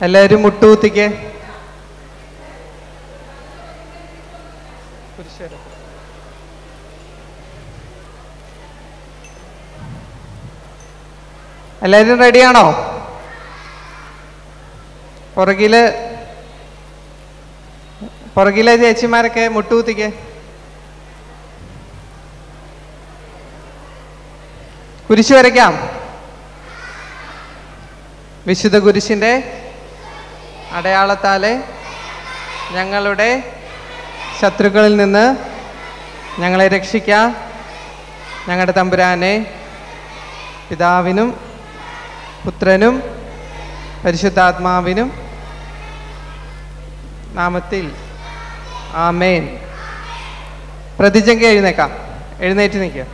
എല്ലാവരും മുട്ടുകുത്തിക്കേ. എല്ലാവരും റെഡിയാണോ? പുറകിലെ ചേച്ചിമാരൊക്കെ മുട്ടുകുത്തിക്കേ. കുരിശ് വരയ്ക്കാം. വിശുദ്ധ കുരിശിൻ്റെ അടയാളത്താലെ ഞങ്ങളുടെ ശത്രുക്കളിൽ നിന്ന് ഞങ്ങളെ രക്ഷിക്കാം. ഞങ്ങളുടെ തമ്പുരാനെ, പിതാവിനും പുത്രനും പരിശുദ്ധാത്മാവിനും നാമത്തിൽ ആമേൻ. പ്രതിജ്ഞയ്ക്ക് എഴുന്നേക്കാം. എഴുന്നേറ്റ് നിൽക്കുക.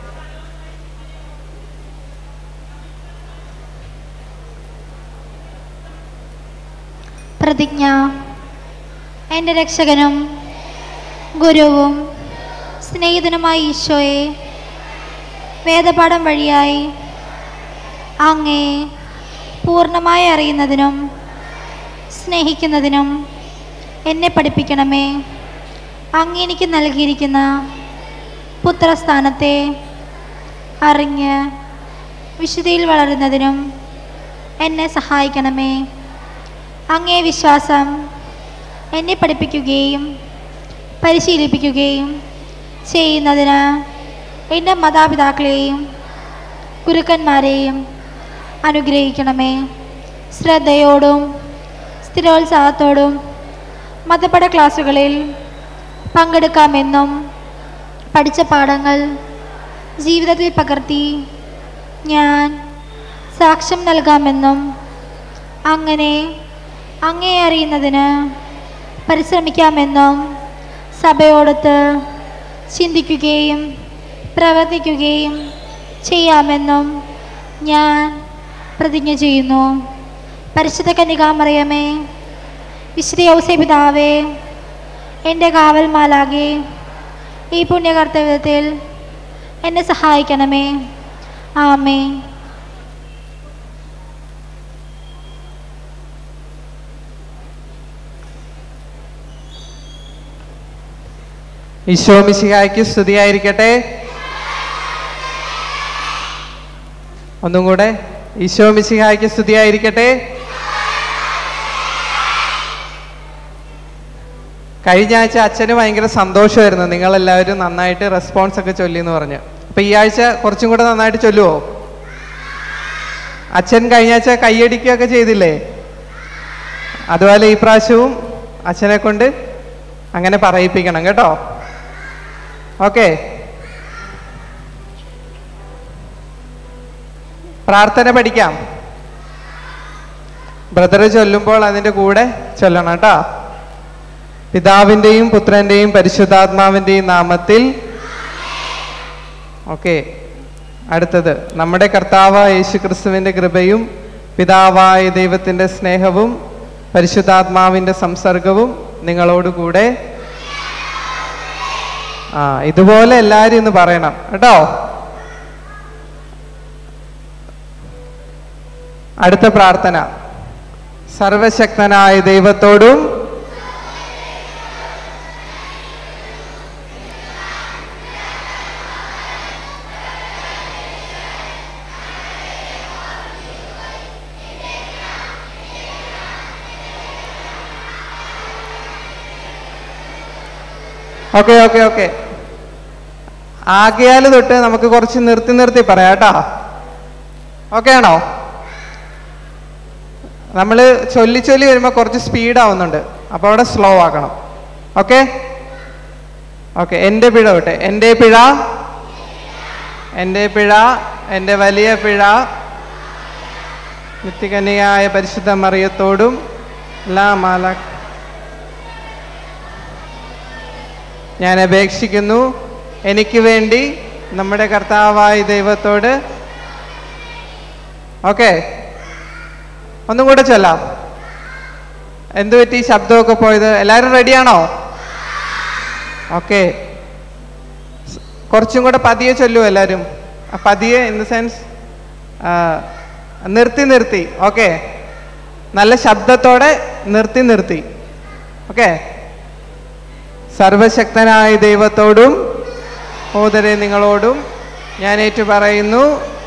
പ്രതിജ്ഞ. എൻ്റെ രക്ഷകനും ഗുരുവും സ്നേഹിതനുമായ ഈശോയെ, വേദപാഠം വഴിയായി അങ്ങേ പൂർണ്ണമായി അറിയുന്നതിനും സ്നേഹിക്കുന്നതിനും എന്നെ പഠിപ്പിക്കണമേ. അങ്ങ് എനിക്ക് നൽകിയിരിക്കുന്ന പുത്രസ്ഥാനത്തെ അറിഞ്ഞ് വിശുദ്ധിയിൽ വളരുന്നതിനും എന്നെ സഹായിക്കണമേ. അങ്ങേ വിശ്വാസം എന്നെ പഠിപ്പിക്കുകയും പരിശീലിപ്പിക്കുകയും ചെയ്യുന്നതിന് എൻ്റെ മാതാപിതാക്കളെയും ഗുരുക്കന്മാരെയും അനുഗ്രഹിക്കണമേ. ശ്രദ്ധയോടും സ്ഥിരോത്സാഹത്തോടും മതപഠ ക്ലാസ്സുകളിൽ പങ്കെടുക്കാമെന്നും പഠിച്ച പാഠങ്ങൾ ജീവിതത്തിൽ പകർത്തി ഞാൻ സാക്ഷ്യം നൽകാമെന്നും അങ്ങനെ അങ്ങേ അറിയുന്നതിന് പരിശ്രമിക്കാമെന്നും സഭയോടൊത്ത് ചിന്തിക്കുകയും പ്രവർത്തിക്കുകയും ചെയ്യാമെന്നും ഞാൻ പ്രതിജ്ഞ ചെയ്യുന്നു. പരിശുദ്ധ കന്യകാമറിയമേ, വിശുദ്ധ ഔസേപിതാവേ, എൻ്റെ കാവൽ മാലാകെ, ഈ പുണ്യകർത്തവ്യത്തിൽ എന്നെ സഹായിക്കണമേ. ആമേൻ. ഈശോ മിശിഹായ്ക്ക് സ്തുതിയായിരിക്കട്ടെ. ഒന്നും കൂടെ, ഈശോ മിശിഹായ്ക്ക് സ്തുതിയായിരിക്കട്ടെ. കഴിഞ്ഞ ആഴ്ച അച്ഛന് ഭയങ്കര സന്തോഷമായിരുന്നു, നിങ്ങളെല്ലാവരും നന്നായിട്ട് റെസ്പോൺസ് ഒക്കെ ചൊല്ലിയെന്ന് പറഞ്ഞ്. അപ്പം ഈ ആഴ്ച കുറച്ചും കൂടെ നന്നായിട്ട് ചൊല്ലുവോ? അച്ഛൻ കഴിഞ്ഞ ആഴ്ച കൈയടിക്കുകയൊക്കെ ചെയ്തില്ലേ? അതുപോലെ ഈ പ്രാവശ്യവും അച്ഛനെ കൊണ്ട് അങ്ങനെ പറയിപ്പിക്കണം കേട്ടോ. ഓക്കെ, പ്രാർത്ഥന പഠിക്കാം. ബ്രദർ ചൊല്ലുമ്പോൾ അതിൻ്റെ കൂടെ ചൊല്ലണം കേട്ടോ. പിതാവിൻ്റെയും പുത്രൻ്റെയും പരിശുദ്ധാത്മാവിൻ്റെയും നാമത്തിൽ. ഓക്കെ, അടുത്തത് നമ്മുടെ കർത്താവായ യേശുക്രിസ്തുവിൻ്റെ കൃപയും പിതാവായ ദൈവത്തിൻ്റെ സ്നേഹവും പരിശുദ്ധാത്മാവിൻ്റെ സംസർഗവും നിങ്ങളോടുകൂടെ. ഇതുപോലെ എല്ലാവരും ഇന്ന് പറയണം കേട്ടോ. അടുത്ത പ്രാർത്ഥന. സർവശക്തനായ ദൈവത്തോടും ഓക്കെ ഓക്കെ ഓക്കെ ആകയാൽ തൊട്ട് നമുക്ക് കുറച്ച് നിർത്തി നിർത്തി പറയാം കേട്ടോ. ഓക്കെ ആണോ? നമ്മൾ ചൊല്ലി ചൊല്ലി വരുമ്പോൾ കുറച്ച് സ്പീഡാവുന്നുണ്ട്, അപ്പോൾ അവിടെ സ്ലോ ആക്കണം. Okay okay. എൻ്റെ പിഴ തൊട്ടെ. എൻ്റെ പിഴ, എൻ്റെ പിഴ, എൻ്റെ വലിയ പിഴ നിത്യകന്യയായ പരിശുദ്ധ മറിയത്തോടും ഞാൻ അപേക്ഷിക്കുന്നു. എനിക്ക് വേണ്ടി നമ്മുടെ കർത്താവായ ദൈവത്തോട്. ഓക്കെ, ഒന്നും കൂടെ ചൊല്ലാം. എന്തു പറ്റി ശബ്ദമൊക്കെ പോയത്? എല്ലാവരും റെഡിയാണോ? ഓക്കെ, കുറച്ചും കൂടെ പതിയെ ചൊല്ലൂ എല്ലാവരും. പതിയെ ഇൻ ദ സെൻസ് നിർത്തി നിർത്തി. ഓക്കെ, നല്ല ശബ്ദത്തോടെ നിർത്തി. ഓക്കെ. സർവശക്തനായ ദൈവത്തോടും സഹോദരരെ നിങ്ങളോടും ഞാൻ ഏറ്റു പറയുന്നു.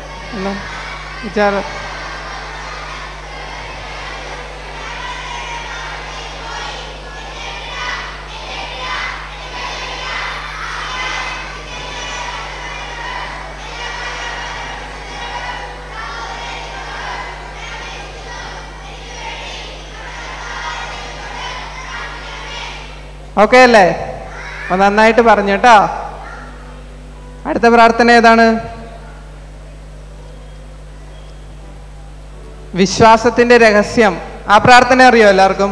ഓക്കെ അല്ലേ? അപ്പൊ നന്നായിട്ട് പറഞ്ഞു കേട്ടോ. അടുത്ത പ്രാർത്ഥന ഏതാണ്? വിശ്വാസത്തിന്റെ രഹസ്യം. ആ പ്രാർത്ഥന അറിയോ എല്ലാവർക്കും?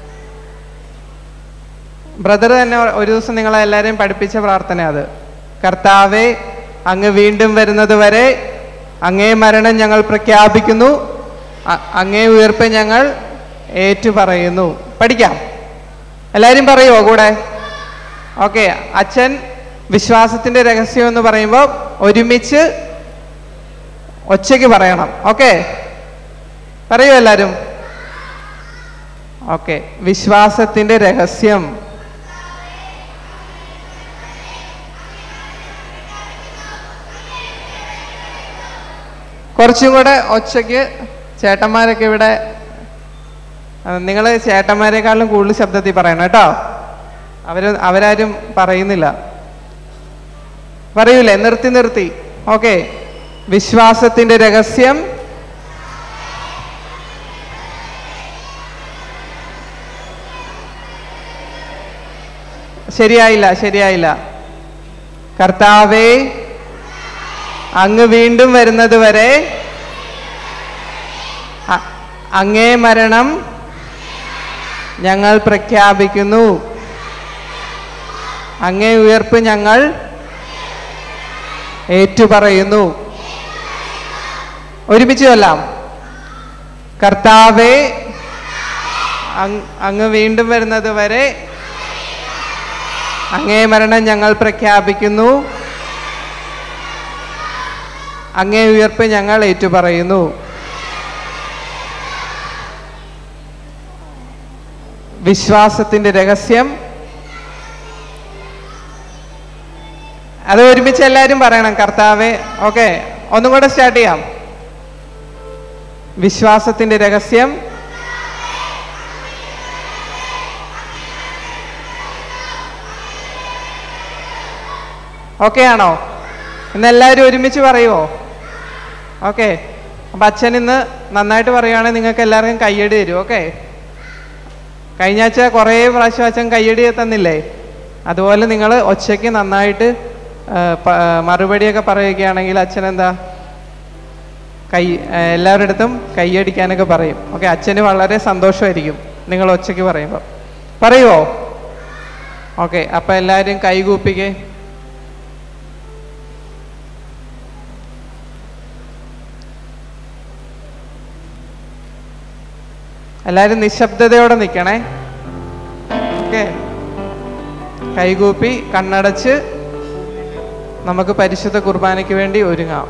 ബ്രദർ തന്നെ ഒരു ദിവസം നിങ്ങളെ എല്ലാവരെയും പഠിപ്പിച്ച പ്രാർത്ഥന അത്. കർത്താവേ, അങ്ങ് വീണ്ടും വരുന്നത് വരെ അങ്ങേ മരണം ഞങ്ങൾ പ്രഖ്യാപിക്കുന്നു, അങ്ങേ ഉയർപ്പ് ഞങ്ങൾ ഏറ്റുപറയുന്നു. പഠിക്കാം. എല്ലാവരും പറയുമോ കൂടെ? ഓക്കെ. അച്ഛൻ വിശ്വാസത്തിന്റെ രഹസ്യം എന്ന് പറയുമ്പോൾ ഒരുമിച്ച് ഒച്ചയ്ക്ക് പറയണം. ഓക്കെ, പറയൂ എല്ലാവരും. ഓക്കെ. വിശ്വാസത്തിന്റെ രഹസ്യം. കുറച്ചും കൂടെ ഒച്ചയ്ക്ക്. ചേട്ടന്മാരൊക്കെ ഇവിടെ, നിങ്ങൾ ചേട്ടന്മാരെക്കാളും കൂടുതൽ ശബ്ദത്തിൽ പറയണം കേട്ടോ. അവരാരും പറയുന്നില്ല. പറയൂലേ? നിർത്തി. ഓക്കെ. വിശ്വാസത്തിന്റെ രഹസ്യം. ശരിയായില്ല. കർത്താവേ, അങ്ങ് വീണ്ടും വരുന്നത് വരെ അങ്ങേ മരണം ഞങ്ങൾ പ്രഖ്യാപിക്കുന്നു, അങ്ങേ ഉയർപ്പ് ഞങ്ങൾ ഏറ്റുപറയുന്നു. ഒരുമിച്ച് ചൊല്ലാം. കർത്താവേ, അങ്ങ് വീണ്ടും വരുന്നത് വരെ അങ്ങേ മരണം ഞങ്ങൾ പ്രഖ്യാപിക്കുന്നു, അങ്ങേ ഉയർപ്പ് ഞങ്ങൾ ഏറ്റുപറയുന്നു. വിശ്വാസത്തിന്റെ രഹസ്യം. അത് ഒരുമിച്ച് എല്ലാവരും പറയണം. കർത്താവേ. ഓക്കെ, ഒന്നും കൂടെ സ്റ്റാർട്ട് ചെയ്യാം. വിശ്വാസത്തിന്റെ രഹസ്യം. ഓക്കെ ആണോ? ഇന്നെല്ലാവരും ഒരുമിച്ച് പറയുമോ? ഓക്കെ. അപ്പം അച്ഛൻ ഇന്ന് നന്നായിട്ട് പറയുകയാണെങ്കിൽ നിങ്ങൾക്ക് എല്ലാവർക്കും കയ്യടി തരും. ഓക്കെ. കഴിഞ്ഞ ആഴ്ച കുറേ പ്രാവശ്യം അച്ഛൻ കയ്യടി തന്നില്ലേ? അതുപോലെ നിങ്ങൾ ഒച്ചയ്ക്ക് നന്നായിട്ട് മറുപടിയൊക്കെ പറയുകയാണെങ്കിൽ അച്ഛൻ എന്താ എല്ലാവരുടെ അടുത്തും കൈയടിക്കാനൊക്കെ പറയും. ഓക്കെ. അച്ഛന് വളരെ സന്തോഷമായിരിക്കും നിങ്ങൾ ഒച്ചയ്ക്ക് പറയുമ്പോൾ. പറയുമോ? ഓക്കെ. അപ്പം എല്ലാവരും കൈകൂപ്പിക്കേ. എല്ലാവരും നിശബ്ദതയോടെ നിൽക്കണേ. ഓക്കെ. കൈകൂപ്പി കണ്ണടച്ച് നമുക്ക് പരിശുദ്ധ കുർബാനയ്ക്ക് വേണ്ടി ഒരുങ്ങാം.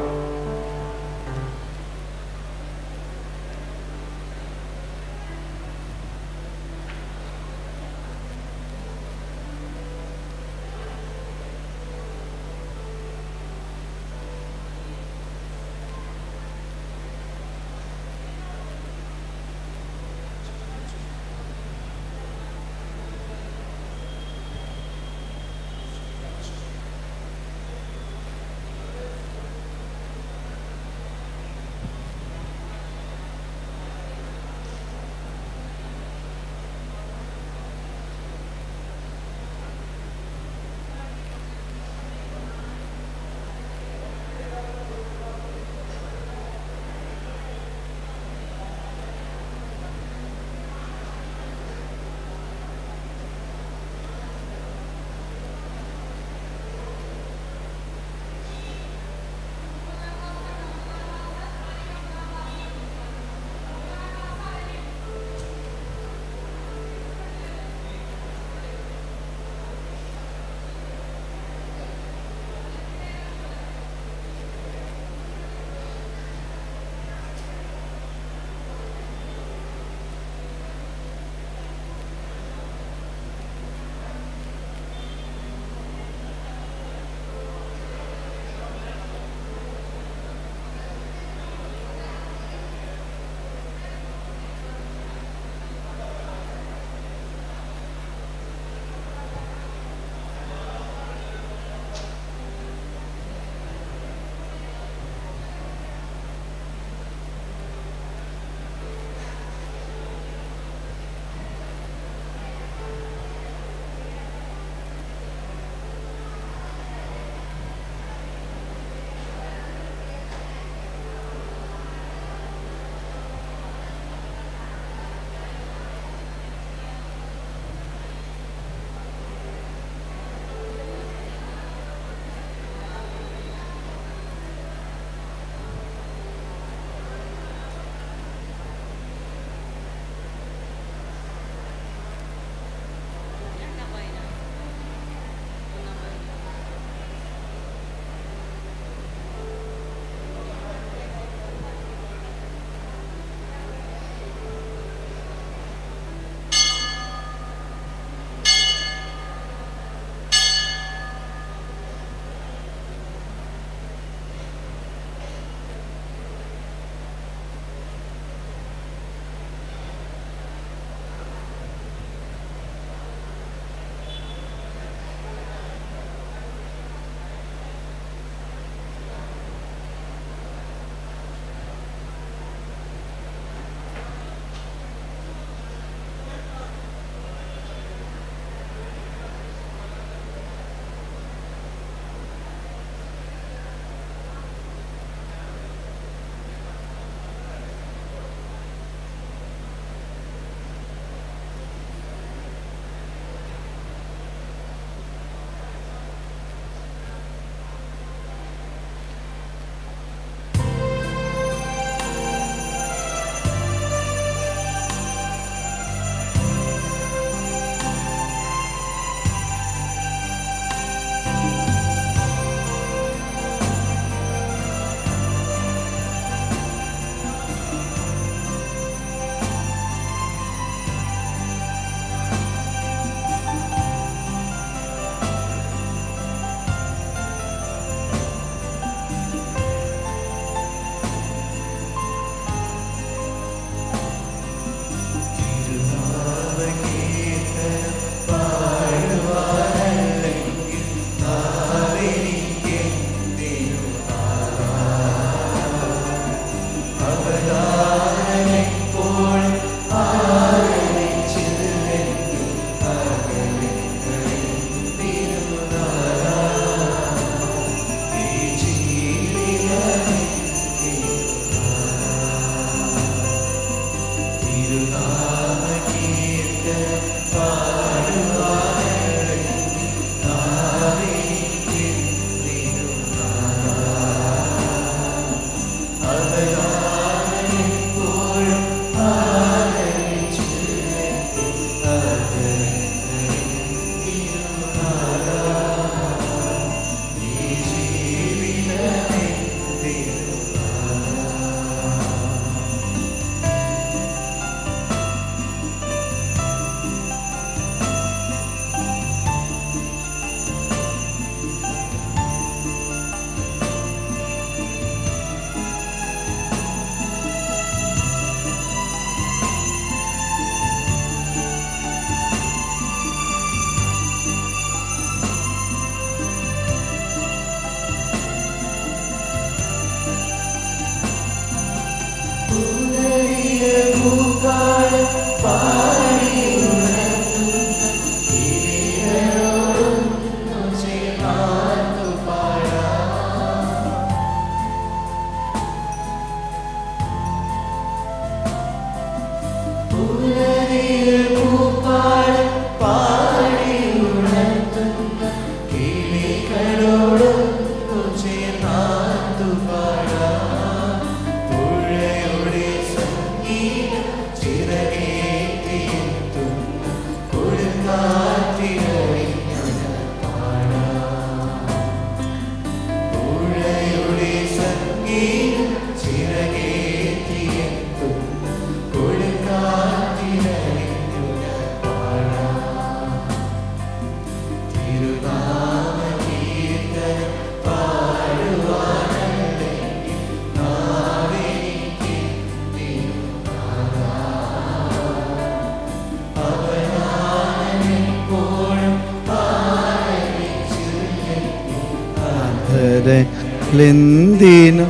കരലെന്തിനു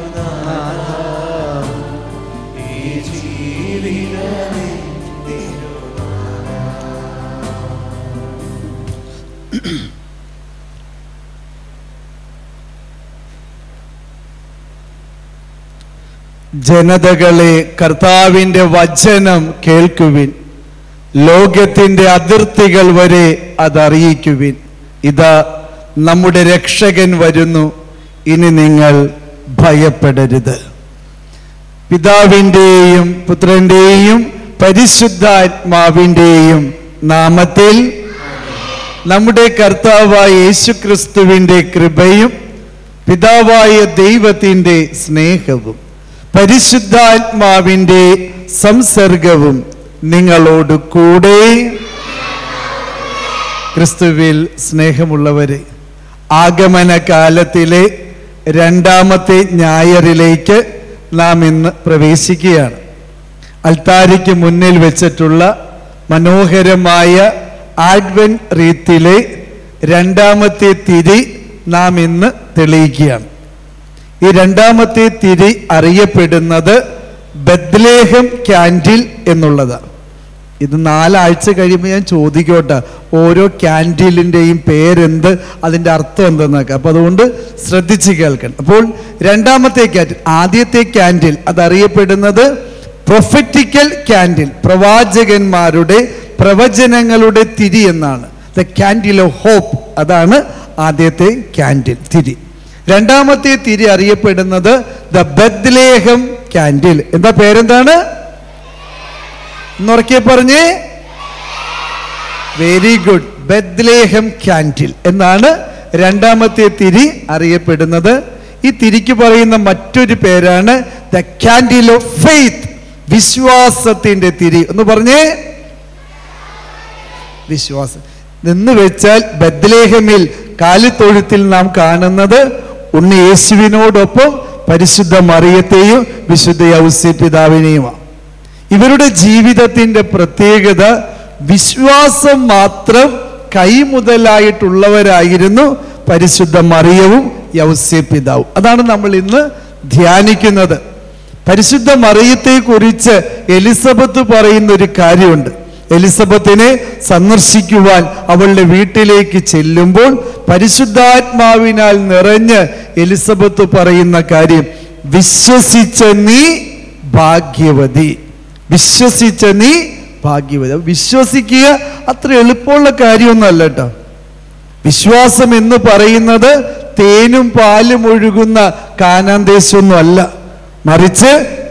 ജനതകളെ കർത്താവിൻ്റെ വചനം കേൾക്കുവിൻ, ലോകത്തിൻ്റെ അതിർത്തികൾ വരെ അതറിയിക്കുവിൻ. ഇതാ നമ്മുടെ രക്ഷകൻ വരുന്നു, ഇനി നിങ്ങൾ ഭയപ്പെടരുത്. പിതാവിൻ്റെയും പുത്രൻ്റെയും പരിശുദ്ധാത്മാവിൻ്റെയും നാമത്തിൽ നമ്മുടെ കർത്താവായ യേശുക്രിസ്തുവിൻ്റെ കൃപയും പിതാവായ ദൈവത്തിൻ്റെ സ്നേഹവും പരിശുദ്ധാത്മാവിൻ്റെ സംസർഗവും നിങ്ങളോട് കൂടെ. ക്രിസ്തുവിൽ സ്നേഹമുള്ളവരെ, ആഗമന കാലത്തിലെ രണ്ടാമത്തെ ഞായറിലേക്ക് നാം ഇന്ന് പ്രവേശിക്കുകയാണ്. അൽത്താരിക്ക് മുന്നിൽ വെച്ചിട്ടുള്ള മനോഹരമായ ആഡ്വെന്റ് റീത്തിലെ രണ്ടാമത്തെ തിരി നാം ഇന്ന് തെളിയിക്കുകയാണ്. ഈ രണ്ടാമത്തെ തിരി അറിയപ്പെടുന്നത് ബെത്ലേഹം ക്യാൻഡിൽ എന്നുള്ളതാണ്. ഇത് 4 ആഴ്ച കഴിയുമ്പോൾ ഞാൻ ചോദിക്കോട്ടെ, ഓരോ ക്യാൻഡിലിൻ്റെയും പേരെന്ത്, അതിൻ്റെ അർത്ഥം എന്തെന്നൊക്കെ. അപ്പോൾ അതുകൊണ്ട് ശ്രദ്ധിച്ച് കേൾക്കണം. അപ്പോൾ രണ്ടാമത്തെ ക്യാൻഡിൽ, ആദ്യത്തെ ക്യാൻഡിൽ അതറിയപ്പെടുന്നത് പ്രൊഫറ്റിക്കൽ ക്യാൻഡിൽ, പ്രവാചകന്മാരുടെ പ്രവചനങ്ങളുടെ തിരി എന്നാണ്. ദ ക്യാൻഡിൽ ഓഫ് ഹോപ്പ്, അതാണ് ആദ്യത്തെ ക്യാൻഡിൽ തിരി. രണ്ടാമത്തെ തിരി അറിയപ്പെടുന്നത് ദ ബെത്ലേഹം ക്യാൻഡിൽ. എന്താ പേരെന്താണ്? എന്നുറക്കെ പറഞ്ഞേ. Very good. ബെത്ലേഹം ക്യാൻഡിൽ എന്നാണ് രണ്ടാമത്തെ തിരി അറിയപ്പെടുന്നത്. ഈ തിരിക്ക് പറയുന്ന മറ്റൊരു പേരാണ് ദ ക്യാൻഡിൽ ഓഫ് ഫെയ്ത്ത്, വിശ്വാസത്തിന്റെ തിരി. എന്ന് പറഞ്ഞേ. വിശ്വാസം എന്ന് വെച്ചാൽ ബെത്ലേഹമിൽ കാലിത്തൊഴുത്തിൽ നാം കാണുന്നത് ഉണ്ണി യേശുവിനോടൊപ്പം പരിശുദ്ധ മറിയത്തെയും വിശുദ്ധ യൗസേപ്പ് പിതാവിനെയുമാണ്. ഇവരുടെ ജീവിതത്തിന്റെ പ്രത്യേകത വിശ്വാസം മാത്രം കൈമുതലായിട്ടുള്ളവരായിരുന്നു പരിശുദ്ധ മറിയവും യൗസേപ്പ് പിതാവും. അതാണ് നമ്മൾ ഇന്ന് ധ്യാനിക്കുന്നത്. പരിശുദ്ധ മറിയത്തെ കുറിച്ച് എലിസബത്ത് പറയുന്ന ഒരു കാര്യമുണ്ട്. എലിസബത്തിനെ സന്ദർശിക്കുവാൻ അവളുടെ വീട്ടിലേക്ക് ചെല്ലുമ്പോൾ പരിശുദ്ധാത്മാവിനാൽ നിറഞ്ഞ് എലിസബത്ത് പറയുന്ന കാര്യം, വിശ്വസിച്ച നീ ഭാഗ്യവതി. വിശ്വസിച്ച നീ ഭാഗ്യവതി. വിശ്വസിക്കുക അത്ര എളുപ്പമുള്ള കാര്യമൊന്നുമല്ല കേട്ടോ. വിശ്വാസം എന്ന് പറയുന്നത് തേനും പാലും ഒഴുകുന്ന കാനാൻ ദേശമൊന്നും അല്ല, മറിച്ച്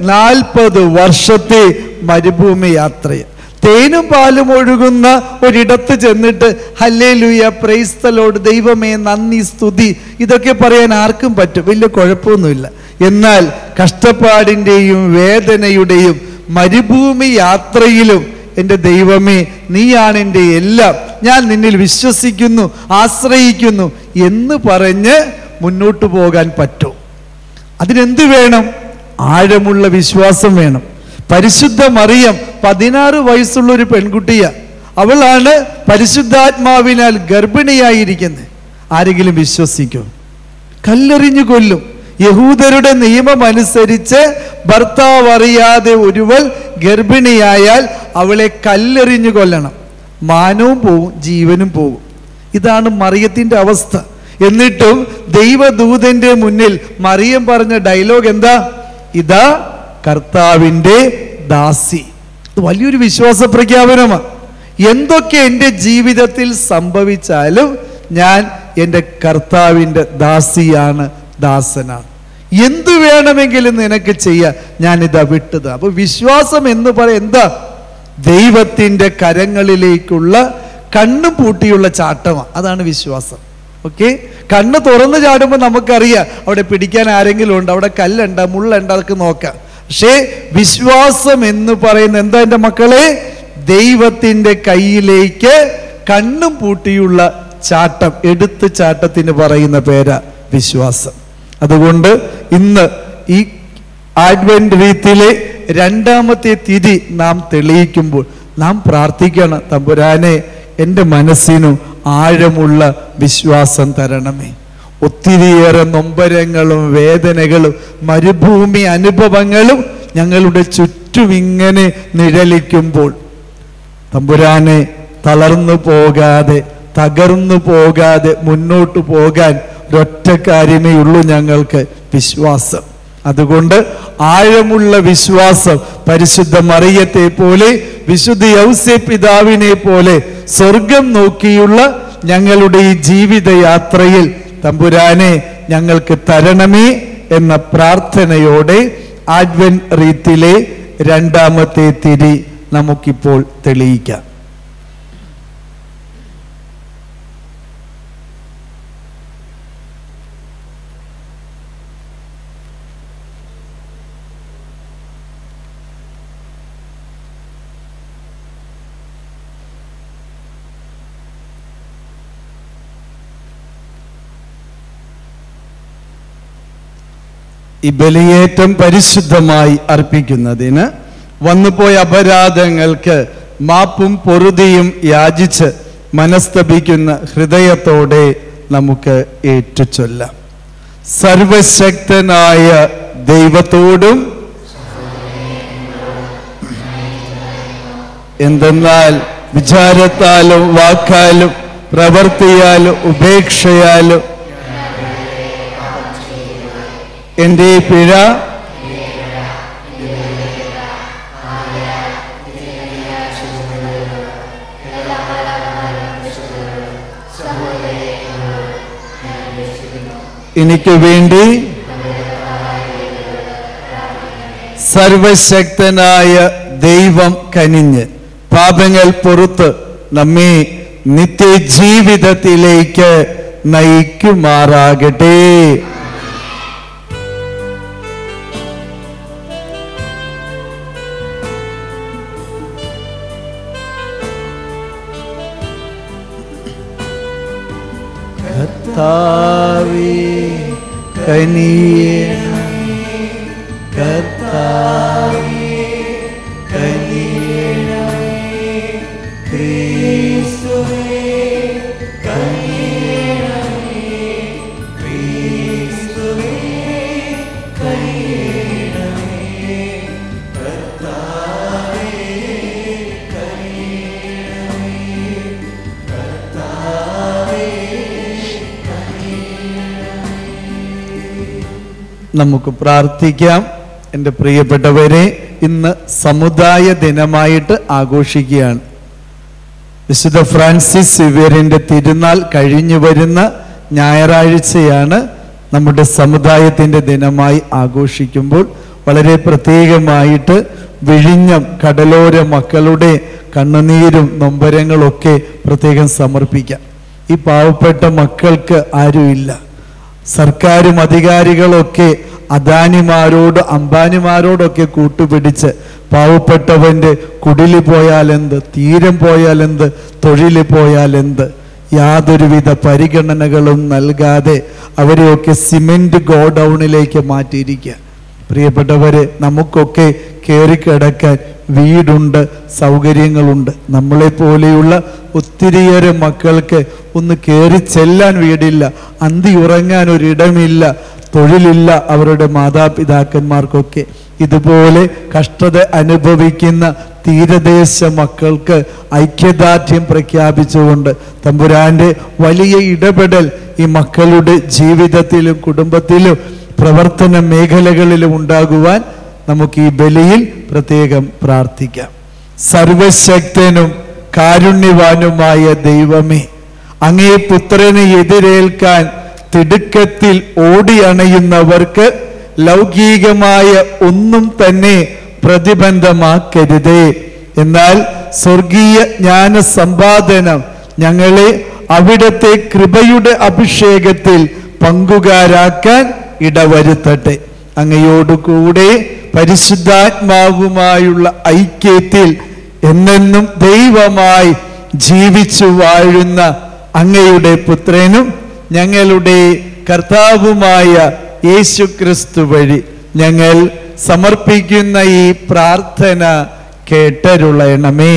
40 വർഷത്തെ മരുഭൂമി യാത്രയാണ്. തേനും പാലും ഒഴുകുന്ന ഒരിടത്ത് ചെന്നിട്ട് ഹല്ലേലൂയ, പ്രൈസ് ദി ലോർഡ്, ദൈവമേ നന്ദി, സ്തുതി, ഇതൊക്കെ പറയാൻ ആർക്കും പറ്റും, വലിയ കുഴപ്പമൊന്നുമില്ല. എന്നാൽ കഷ്ടപ്പാടിൻ്റെയും വേദനയുടെയും മരുഭൂമി യാത്രയിലും എൻ്റെ ദൈവമേ നീയാണ് എൻ്റെ എല്ലാം, ഞാൻ നിന്നിൽ വിശ്വസിക്കുന്നു, ആശ്രയിക്കുന്നു എന്ന് പറഞ്ഞ് മുന്നോട്ട് പോകാൻ പറ്റും. അതിനെന്ത് വേണം? ആഴമുള്ള വിശ്വാസം വേണം. പരിശുദ്ധ മറിയം 16 വയസ്സുള്ള ഒരു പെൺകുട്ടിയാണ്. അവളാണ് പരിശുദ്ധാത്മാവിനാൽ ഗർഭിണിയായിരിക്കുന്നത്. ആരെങ്കിലും വിശ്വസിക്കും? കല്ലെറിഞ്ഞു കൊല്ലും. യഹൂദരുടെ നിയമം അനുസരിച്ച് ഭർത്താവ് അറിയാതെ ഒരുവൾ ഗർഭിണിയായാൽ അവളെ കല്ലെറിഞ്ഞു കൊല്ലണം. മാനവും പോവും, ജീവനും പോകും. ഇതാണ് മറിയത്തിന്റെ അവസ്ഥ. എന്നിട്ടും ദൈവദൂതന്റെ മുന്നിൽ മറിയം പറഞ്ഞ ഡയലോഗ് എന്താ? ഇതാ കർത്താവിൻ്റെ ദാസി. വലിയൊരു വിശ്വാസ പ്രഖ്യാപനമാണ്. എന്തൊക്കെ എൻ്റെ ജീവിതത്തിൽ സംഭവിച്ചാലും ഞാൻ എൻ്റെ കർത്താവിൻ്റെ ദാസിയാണ്, ദാസനാണ്. എന്തു വേണമെങ്കിലും നിനക്ക് ചെയ്യാം, ഞാനിതാ വിട്ടത്. അപ്പൊ വിശ്വാസം എന്ന് പറയാം എന്താ? ദൈവത്തിൻ്റെ കരങ്ങളിലേക്കുള്ള കണ്ണു പൂട്ടിയുള്ള ചാട്ടമാണ്. അതാണ് വിശ്വാസം. ഓക്കെ, കണ്ണ് തുറന്ന് ചാടുമ്പോൾ നമുക്കറിയാം അവിടെ പിടിക്കാൻ ആരെങ്കിലും ഉണ്ട്, അവിടെ കല്ലുണ്ട്, മുള്ളുണ്ട്, അതൊക്കെ നോക്കാം. പക്ഷേ വിശ്വാസം എന്ന് പറയുന്ന എന്താ എൻ്റെ മക്കളെ? ദൈവത്തിൻ്റെ കയ്യിലേക്ക് കണ്ണും പൂട്ടിയുള്ള ചാട്ടം, എടുത്ത് ചാട്ടത്തിന് പറയുന്ന പേരാ വിശ്വാസം. അതുകൊണ്ട് ഇന്ന് ഈ ആഡ്വെന്റ് റീത്തിലെ രണ്ടാമത്തെ തിരി നാം തെളിയിക്കുമ്പോൾ നാം പ്രാർത്ഥിക്കണം, തമ്പുരാനെ എൻ്റെ മനസ്സിനു ആഴമുള്ള വിശ്വാസം തരണമേ. ഒത്തിരിയേറെ നൊമ്പരങ്ങളും വേദനകളും മരുഭൂമി അനുഭവങ്ങളും ഞങ്ങളുടെ ചുറ്റും ഇങ്ങനെ നിഴലിക്കുമ്പോൾ തമ്പുരാനെ തളർന്നു പോകാതെ തകർന്നു പോകാതെ മുന്നോട്ട് പോകാൻ ഒരൊറ്റ കാര്യമേ ഉള്ളൂ, ഞങ്ങൾക്ക് വിശ്വാസം. അതുകൊണ്ട് ആഴമുള്ള വിശ്വാസം പരിശുദ്ധ മറിയത്തെ പോലെ വിശുദ്ധ യൗസേപ്പ് പിതാവിനെ പോലെ സ്വർഗം നോക്കിയുള്ള ഞങ്ങളുടെ ഈ ജീവിതയാത്രയിൽ തമ്പുരാനെ ഞങ്ങൾക്ക് തരണമേ എന്ന പ്രാർത്ഥനയോടെ ആഡ്വെന്റ് റീത്തിലെ രണ്ടാമത്തെ തിരി നമുക്കിപ്പോൾ തെളിയിക്കാം. ഈ ബലിയേറ്റം പരിശുദ്ധമായി അർപ്പിക്കുന്നതിന് വന്നുപോയ അപരാധങ്ങൾക്ക് മാപ്പും പൊറുതിയും യാചിച്ച് മനസ്തപിക്കുന്ന ഹൃദയത്തോടെ നമുക്ക് ഏറ്റുചൊല്ലാം. സർവശക്തനായ ദൈവത്തോടും എന്തെന്നാൽ വിചാരത്താലും വാക്കാലും പ്രവൃത്തിയാലും ഉപേക്ഷയാലും എൻ്റെ പിഴ എനിക്ക് വേണ്ടി സർവശക്തനായ ദൈവം കനിഞ്ഞ് പാപങ്ങൾ പൊറുത്ത് നമ്മെ നിത്യജീവിതത്തിലേക്ക് നയിക്കുമാറാകട്ടെ. കർത്താവേ കനിയണമേ, കർത്താവേ കനിയണമേ, ക്രിസ്തുവേ കനിയണമേ, ക്രിസ്തുവേ കനിയണമേ, കർത്താവേ കനിയണമേ, കർത്താവേ. നമുക്ക് പ്രാർത്ഥിക്കാം. എൻ്റെ പ്രിയപ്പെട്ടവരെ, ഇന്ന് സമുദായ ദിനമായിട്ട് ആഘോഷിക്കുകയാണ്. വിശുദ്ധ ഫ്രാൻസിസ് സേവ്യറിൻ്റെ തിരുനാൾ കഴിഞ്ഞു വരുന്ന ഞായറാഴ്ചയാണ് നമ്മുടെ സമുദായത്തിൻ്റെ ദിനമായി ആഘോഷിക്കുമ്പോൾ വളരെ പ്രത്യേകമായിട്ട് വിഴിഞ്ഞം കടലോര മക്കളുടെ കണ്ണുനീരും നൊമ്പരങ്ങളൊക്കെ പ്രത്യേകം സമർപ്പിക്കാം. ഈ പാവപ്പെട്ട മക്കൾക്ക് ആരുമില്ല. സർക്കാരും അധികാരികളൊക്കെ അദാനിമാരോട് അംബാനിമാരോടൊക്കെ കൂട്ടുപിടിച്ച് പാവപ്പെട്ടവൻ്റെ കുടില് പോയാലെന്ത്, തീരം പോയാലെന്ത്, തൊഴിൽ പോയാലെന്ത്, യാതൊരുവിധ പരിഗണനകളും നൽകാതെ അവരെയൊക്കെ സിമെന്റ് ഗോഡൗണിലേക്ക് മാറ്റിയിരിക്കുക. പ്രിയപ്പെട്ടവരെ, നമുക്കൊക്കെ കയറിക്കിടക്കാൻ വീടുണ്ട്, സൗകര്യങ്ങളുണ്ട്. നമ്മളെപ്പോലെയുള്ള ഒത്തിരിയേറെ മക്കൾക്ക് ഒന്ന് കയറി ചെല്ലാൻ വീടില്ല, അന്തി ഉറങ്ങാൻ ഒരിടമില്ല, തൊഴിലില്ല അവരുടെ മാതാപിതാക്കന്മാർക്കൊക്കെ. ഇതുപോലെ കഷ്ടത അനുഭവിക്കുന്ന തീരദേശ മക്കൾക്ക് ഐക്യദാർഢ്യം പ്രഖ്യാപിച്ചുകൊണ്ട് തമ്പുരാന്റെ വലിയ ഇടപെടൽ ഈ മക്കളുടെ ജീവിതത്തിലും കുടുംബത്തിലും പ്രവർത്തന മേഖലകളിലും ഉണ്ടാകുവാൻ നമുക്ക് ഈ ബലിയിൽ പ്രത്യേകം പ്രാർത്ഥിക്കാം. സർവശക്തനും കാരുണ്യവാനുമായ ദൈവമേ, അങ്ങേ പുത്രനെ എതിരേൽക്കാൻ തിടുക്കത്തിൽ ഓടിയണയുന്നവർക്ക് ലൗകികമായ ഒന്നും തന്നെ പ്രതിബന്ധമാക്കരുതേ. എന്നാൽ സ്വർഗീയ ജ്ഞാന സമ്പാദനം ഞങ്ങളെ അവിടുത്തെ കൃപയുടെ അഭിഷേകത്തിൽ പങ്കുകാരാക്കാൻ ഇടവരുത്തട്ടെ. അങ്ങയോടുകൂടെ പരിശുദ്ധാത്മാവുമായുള്ള ഐക്യത്തിൽ എന്നെന്നും ദൈവമായി ജീവിച്ചു വാഴുന്ന അങ്ങയുടെ പുത്രനും ഞങ്ങളുടെ കർത്താവുമായ യേശു ക്രിസ്തു വഴി ഞങ്ങൾ സമർപ്പിക്കുന്ന ഈ പ്രാർത്ഥന കേട്ടരുളണമേ.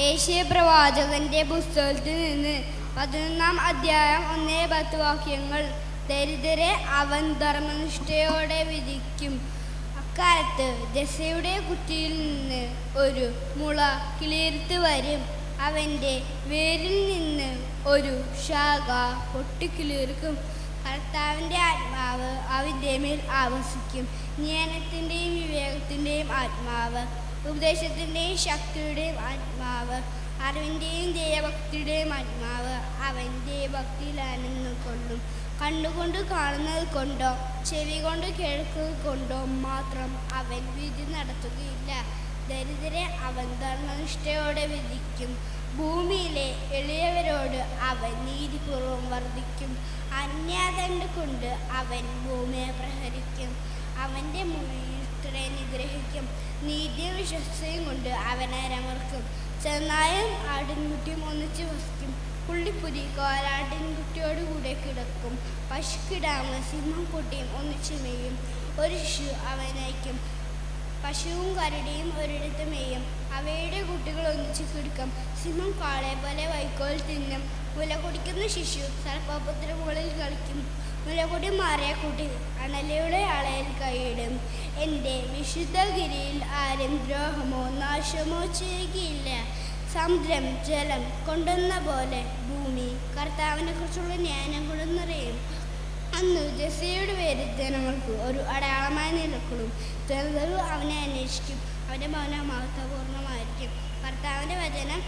യേശയ്യാ പ്രവാചകന്റെ പുസ്തകത്തിൽ നിന്ന് 11-ാം അധ്യായം 1-10 വാക്യങ്ങൾ. ദരിദ്രരെ അവൻ ധർമ്മനിഷ്ഠയോടെ വിധിക്കും. അക്കാലത്ത് ജസ്സയുടെ കുറ്റിയിൽ നിന്ന് ഒരു മുള കിളിർത്ത് വരും. അവൻ്റെ വേരിൽ നിന്ന് ഒരു ശാഖ പൊട്ടിക്കിളിർക്കും. കർത്താവിൻ്റെ ആത്മാവ് അവൻ്റെ മേൽ ആവസിക്കും. ജ്ഞാനത്തിൻ്റെയും വിവേകത്തിൻ്റെയും ആത്മാവ്, ഉപദേശത്തിൻ്റെയും ശക്തിയുടെയും ആത്മാവ്, അറിവിൻ്റെയും ദൈവഭക്തിയുടെയും ആത്മാവ് അവൻ്റെ ഭക്തിയിൽ ആനന്ദം കൊള്ളും. കണ്ണുകൊണ്ട് കാണുന്നത് കൊണ്ടോ ചെവി കൊണ്ട് കേൾക്കുന്നത് കൊണ്ടോ മാത്രം അവൻ വിധി നടത്തുകയില്ല. ദരിദ്രരെ അവൻ ധർമ്മനിഷ്ഠയോടെ വിധിക്കും. ഭൂമിയിലെ എളിയവരോട് അവൻ നീതിപൂർവം വർദ്ധിക്കും. അന്യാദണ്ഡ് കൊണ്ട് അവൻ ഭൂമിയെ പ്രഹരിക്കും. അവൻ്റെ മുഴുവനെ നിഗ്രഹിക്കും. നീതിയും വിശ്വസ്തയും കൊണ്ട് അവനെ രമർക്കും. ചെന്നായും ആട്ടിൻകുട്ടിയും ഒന്നിച്ച് വസിക്കും. പുള്ളിപ്പുലി കോലാട്ടിൻകുട്ടിയോടുകൂടെ കിടക്കും. പശുക്കിടാവും സിംഹം കുട്ടിയും ഒന്നിച്ച് മേയും. ഒരു ശിശു അവനയക്കും. പശുവും കരടിയും ഒരിടത്ത് മേയും. അവയുടെ കുട്ടികൾ ഒന്നിച്ച് കിടക്കും. സിംഹം കാളയെ പോലെ വൈക്കോൽ തിന്നും. മുല കുടിക്കുന്ന ശിശു സർപ്പത്തിന് മുകളിൽ കളിക്കും. മുലകുടി മാറിയ കുട്ടി അണലയുടെ അളയിൽ കൈയിടും. എൻ്റെ വിശുദ്ധഗിരിയിൽ ആരും ദ്രോഹമോ നാശമോ ചെയ്യുകയില്ല. സമുദ്രം ജലം കൊണ്ടുവന്ന പോലെ ഭൂമി കർത്താവിനെ കുറിച്ചുള്ള ജ്ഞാനം കൊണ്ട് നിറയും. അന്ന് ജസ്സയുടെ പേര് ജനങ്ങൾക്ക് ഒരു അടയാളമായി നിലകൊള്ളും. ജനതകൾ അവനെ അന്വേഷിക്കും. അവൻ്റെ ഭവനം മഹത്വപൂർണ്ണമായിരിക്കും. കർത്താവിൻ്റെ വചനം.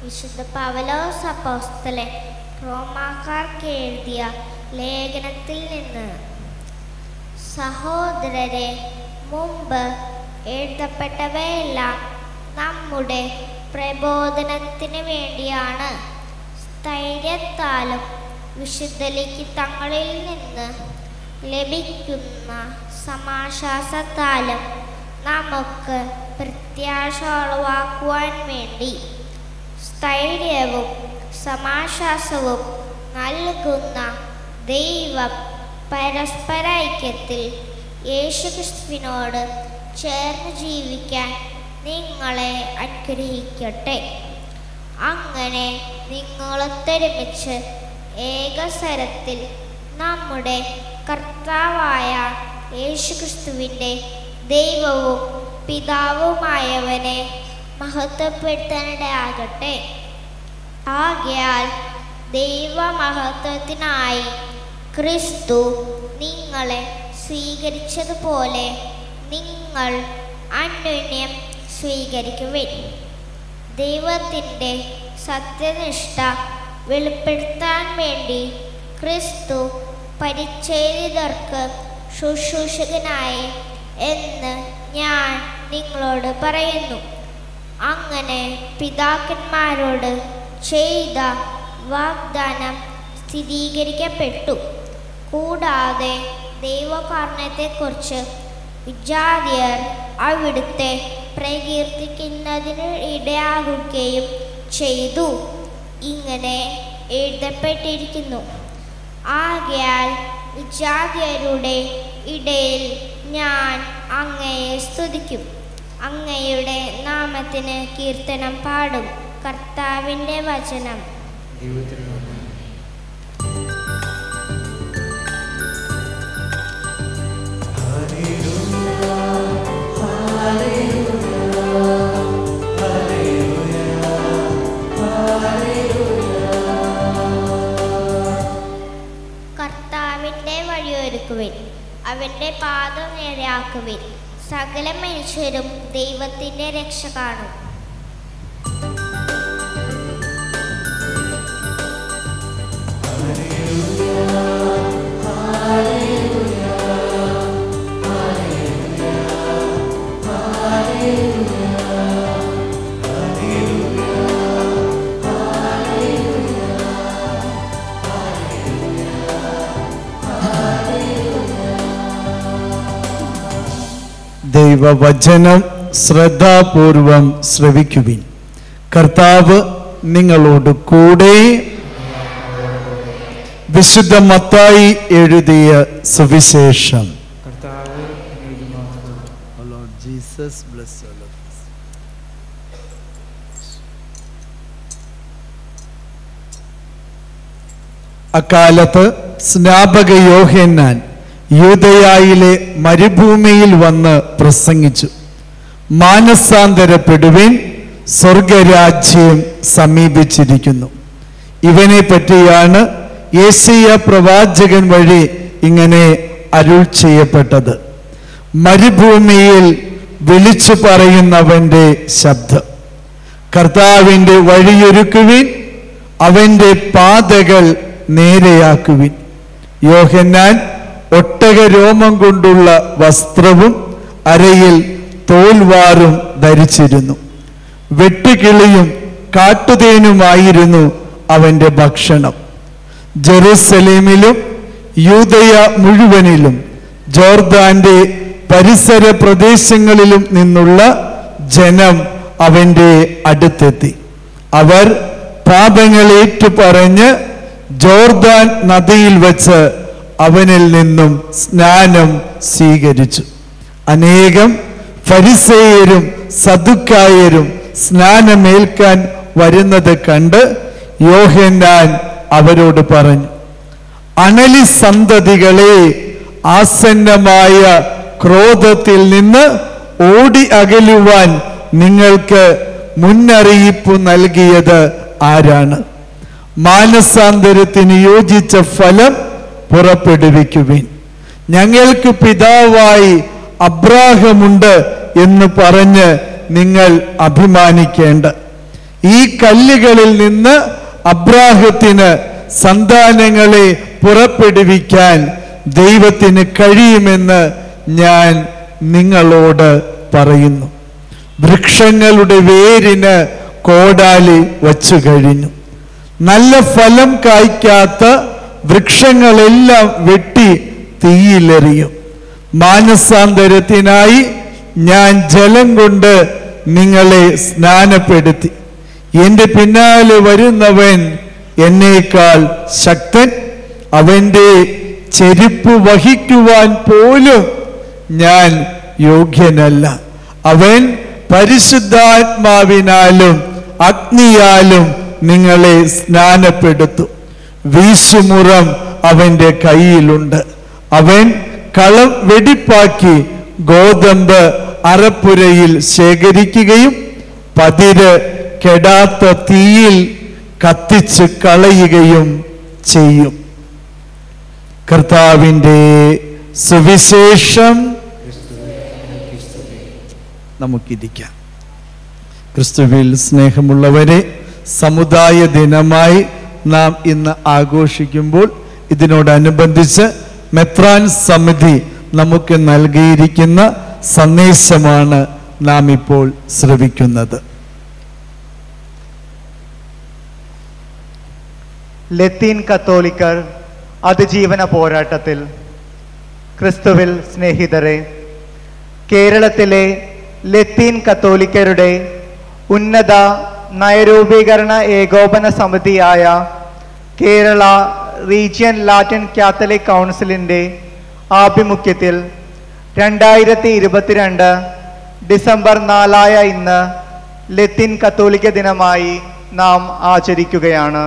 വിശുദ്ധ പൗലോസ് അപ്പോസ്തലൻ റോമാക്കാർക്ക് എഴുതിയ ലേഖനത്തിൽ നിന്ന്. സഹോദരരെ, മുമ്പ് എഴുതപ്പെട്ടവയെല്ലാം നമ്മുടെ പ്രബോധനത്തിന് വേണ്ടിയാണ്. സ്ഥൈര്യത്താലും വിശുദ്ധ ലിഖിതങ്ങളിൽ നിന്ന് ലഭിക്കുന്ന സമാശ്വാസത്താലും നമുക്ക് പ്രത്യാശ ഉളവാക്കുവാൻ വേണ്ടി. സ്ഥൈര്യവും സമാശ്വാസവും നൽകുന്ന ദൈവം പരസ്പര ഐക്യത്തിൽ യേശുക്രിസ്തുവിനോട് ചേർന്ന് ജീവിക്കാൻ നിങ്ങളെ അനുഗ്രഹിക്കട്ടെ. അങ്ങനെ നിങ്ങളൊത്തൊരുമിച്ച് ഏകസ്വരത്തിൽ നമ്മുടെ കർത്താവായ യേശുക്രിസ്തുവിൻ്റെ ദൈവവും പിതാവുമായവനെ മഹത്വപ്പെടുത്താനിടയാകട്ടെ. ആകയാൽ ദൈവമഹത്വത്തിനായി ക്രിസ്തു നിങ്ങളെ സ്വീകരിച്ചതുപോലെ നിങ്ങൾ അന്യോന്യം സ്വീകരിക്കുവിൻ. ദൈവത്തിൻ്റെ സത്യനിഷ്ഠ വെളിപ്പെടുത്താൻ വേണ്ടി ക്രിസ്തു പരിച്ഛേദിതർക്ക് ശുശ്രൂഷകനായി എന്ന് ഞാൻ നിങ്ങളോട് പറയുന്നു. അങ്ങനെ പിതാക്കന്മാരോട് ചെയ്ത വാഗ്ദാനം സ്ഥിരീകരിക്കപ്പെട്ടു. കൂടാതെ ദൈവകാരുണ്യത്തെക്കുറിച്ച് വിജാതിയർ അവിടുത്തെ പ്രകീർത്തിക്കുന്നതിന് ഇടയാകുകയും ചെയ്തു. ഇങ്ങനെ എഴുതപ്പെട്ടിരിക്കുന്നു: ആകയാൽ വിജാതിയരുടെ ഇടയിൽ ഞാൻ അങ്ങയെ സ്തുതിക്കും, അങ്ങയുടെ നാമത്തിന് കീർത്തനം പാടും. കർത്താവിൻ്റെ വചനം. കർത്താവിൻ്റെ വഴിയൊരുക്കുവിൻ, അവൻ്റെ പാദം നേരെയാക്കുവിൻ. സകല മനുഷ്യരും ദൈവത്തിൻ്റെ രക്ഷ കാണും. ദൈവവചനം ശ്രദ്ധാപൂർവം ശ്രവിക്കുവിൻ. കർത്താവ് നിങ്ങളോട് കൂടെ. വിശുദ്ധ മത്തായി എഴുതിയ സുവിശേഷം. അക്കാലത്ത് സ്നാപക യോഹന്നാൻ യൂദയായിലെ മരുഭൂമിയിൽ വന്ന് പ്രസംഗിച്ചു: മാനസാന്തരപ്പെടുവിൻ, സ്വർഗരാജ്യം സമീപിച്ചിരിക്കുന്നു. ഇവനെ പറ്റിയാണ് യെശയ്യാ പ്രവാചകൻ വഴി ഇങ്ങനെ അരുൾ ചെയ്യപ്പെട്ടത്: മരുഭൂമിയിൽ വിളിച്ചു പറയുന്നവന്റെ ശബ്ദം, കർത്താവിൻ്റെ വഴിയൊരുക്കുവിൻ, അവൻ്റെ പാതകൾ നേരെയാക്കുവിൻ. യോഹന്നാൻ ഒട്ടകരോമം കൊണ്ടുള്ള വസ്ത്രവും അരയിൽ തോൽവാറും ധരിച്ചിരുന്നു. വെട്ടുകിളിയും കാട്ടുതേനുമായിരുന്നു അവൻ്റെ ഭക്ഷണം. ജെറുസലേമിലും യൂദയ മുഴുവനിലും ജോർദാന്റെ പരിസര പ്രദേശങ്ങളിലും നിന്നുള്ള ജനം അവൻ്റെ അടുത്തെത്തി. അവർ പാപങ്ങളേറ്റു പറഞ്ഞ് ജോർദാൻ നദിയിൽ വച്ച് അവനിൽ നിന്നും സ്നാനം സ്വീകരിച്ചു. അനേകം ഫരിസേയരും സദുക്കായരും സ്നാനമേൽക്കാൻ വരുന്നത് കണ്ട് യോഹന്നാൻ അവരോട് പറഞ്ഞു: അണലി സന്തതികളെ, ആസന്നമായ ക്രോധത്തിൽ നിന്ന് ഓടി അകലുവാൻ നിങ്ങൾക്ക് മുന്നറിയിപ്പ് നൽകിയത് ആരാണ്? മാനസാന്തരത്തിന് യോജിച്ച ഫലം പുറപ്പെടുവിക്കുവിൻ. ഞങ്ങൾക്ക് പിതാവായി അബ്രാഹമുണ്ട് എന്ന് പറഞ്ഞ് നിങ്ങൾ അഭിമാനിക്കേണ്ട. ഈ കല്ലുകളിൽ നിന്ന് അബ്രാഹത്തിന് സന്താനങ്ങളെ പുറപ്പെടുവിക്കാൻ ദൈവത്തിന് കഴിയുമെന്ന് ഞാൻ നിങ്ങളോട് പറയുന്നു. വൃക്ഷങ്ങളുടെ വേരിന് കോടാലി വച്ചു കഴിഞ്ഞു. നല്ല ഫലം കായ്ക്കാത്ത വൃക്ഷങ്ങളെല്ലാം വെട്ടി തീയിലെറിയും. മാനസാന്തരത്തിനായി ഞാൻ ജലം കൊണ്ട് നിങ്ങളെ സ്നാനപ്പെടുത്തി. എൻ്റെ പിന്നാലെ വരുന്നവൻ എന്നേക്കാൾ ശക്തൻ. അവൻ്റെ ചെരുപ്പ് വഹിക്കുവാൻ പോലും ഞാൻ യോഗ്യനല്ല. അവൻ പരിശുദ്ധാത്മാവിനാലും അഗ്നിയാലും നിങ്ങളെ സ്നാനപ്പെടുത്തും. വീശുമുറം അവൻ്റെ കയ്യിലുണ്ട്. അവൻ കളം വെടിപ്പാക്കി ഗോതമ്പ് അറപ്പുരയിൽ ശേഖരിക്കുകയും പതിര് കെടാത്ത തീയിൽ കത്തിച്ച് കളയുകയും ചെയ്യും. കർത്താവിൻ്റെ സുവിശേഷം. നമുക്കിരിക്കാം. ക്രിസ്തുവിൽ സ്നേഹമുള്ളവരെ, സമുദായ ദിനമായി നാം ഇന്ന് ആഘോഷിക്കുമ്പോൾ ഇതിനോടനുബന്ധിച്ച് മെത്രാൻ സമിതി നമുക്ക് നൽകിയിരിക്കുന്ന സന്ദേശമാണ് നാം ഇപ്പോൾ ശ്രവിക്കുന്നത്. ലത്തീൻ കത്തോലിക്കർ അതിജീവന പോരാട്ടത്തിൽ. ക്രിസ്തുവിൽ സ്നേഹിതരെ, കേരളത്തിലെ ലത്തീൻ കത്തോലിക്കരുടെ ഉന്നത നയരൂപീകരണ ഏകോപന സമിതിയായ കേരള റീജിയൻ ലാറ്റിൻ കാത്തലിക് കൗൺസിലിൻ്റെ ആഭിമുഖ്യത്തിൽ 2022 ഡിസംബർ 4 ഇന്ന് ലത്തീൻ കത്തോലിക്ക ദിനമായി നാം ആചരിക്കുകയാണ്.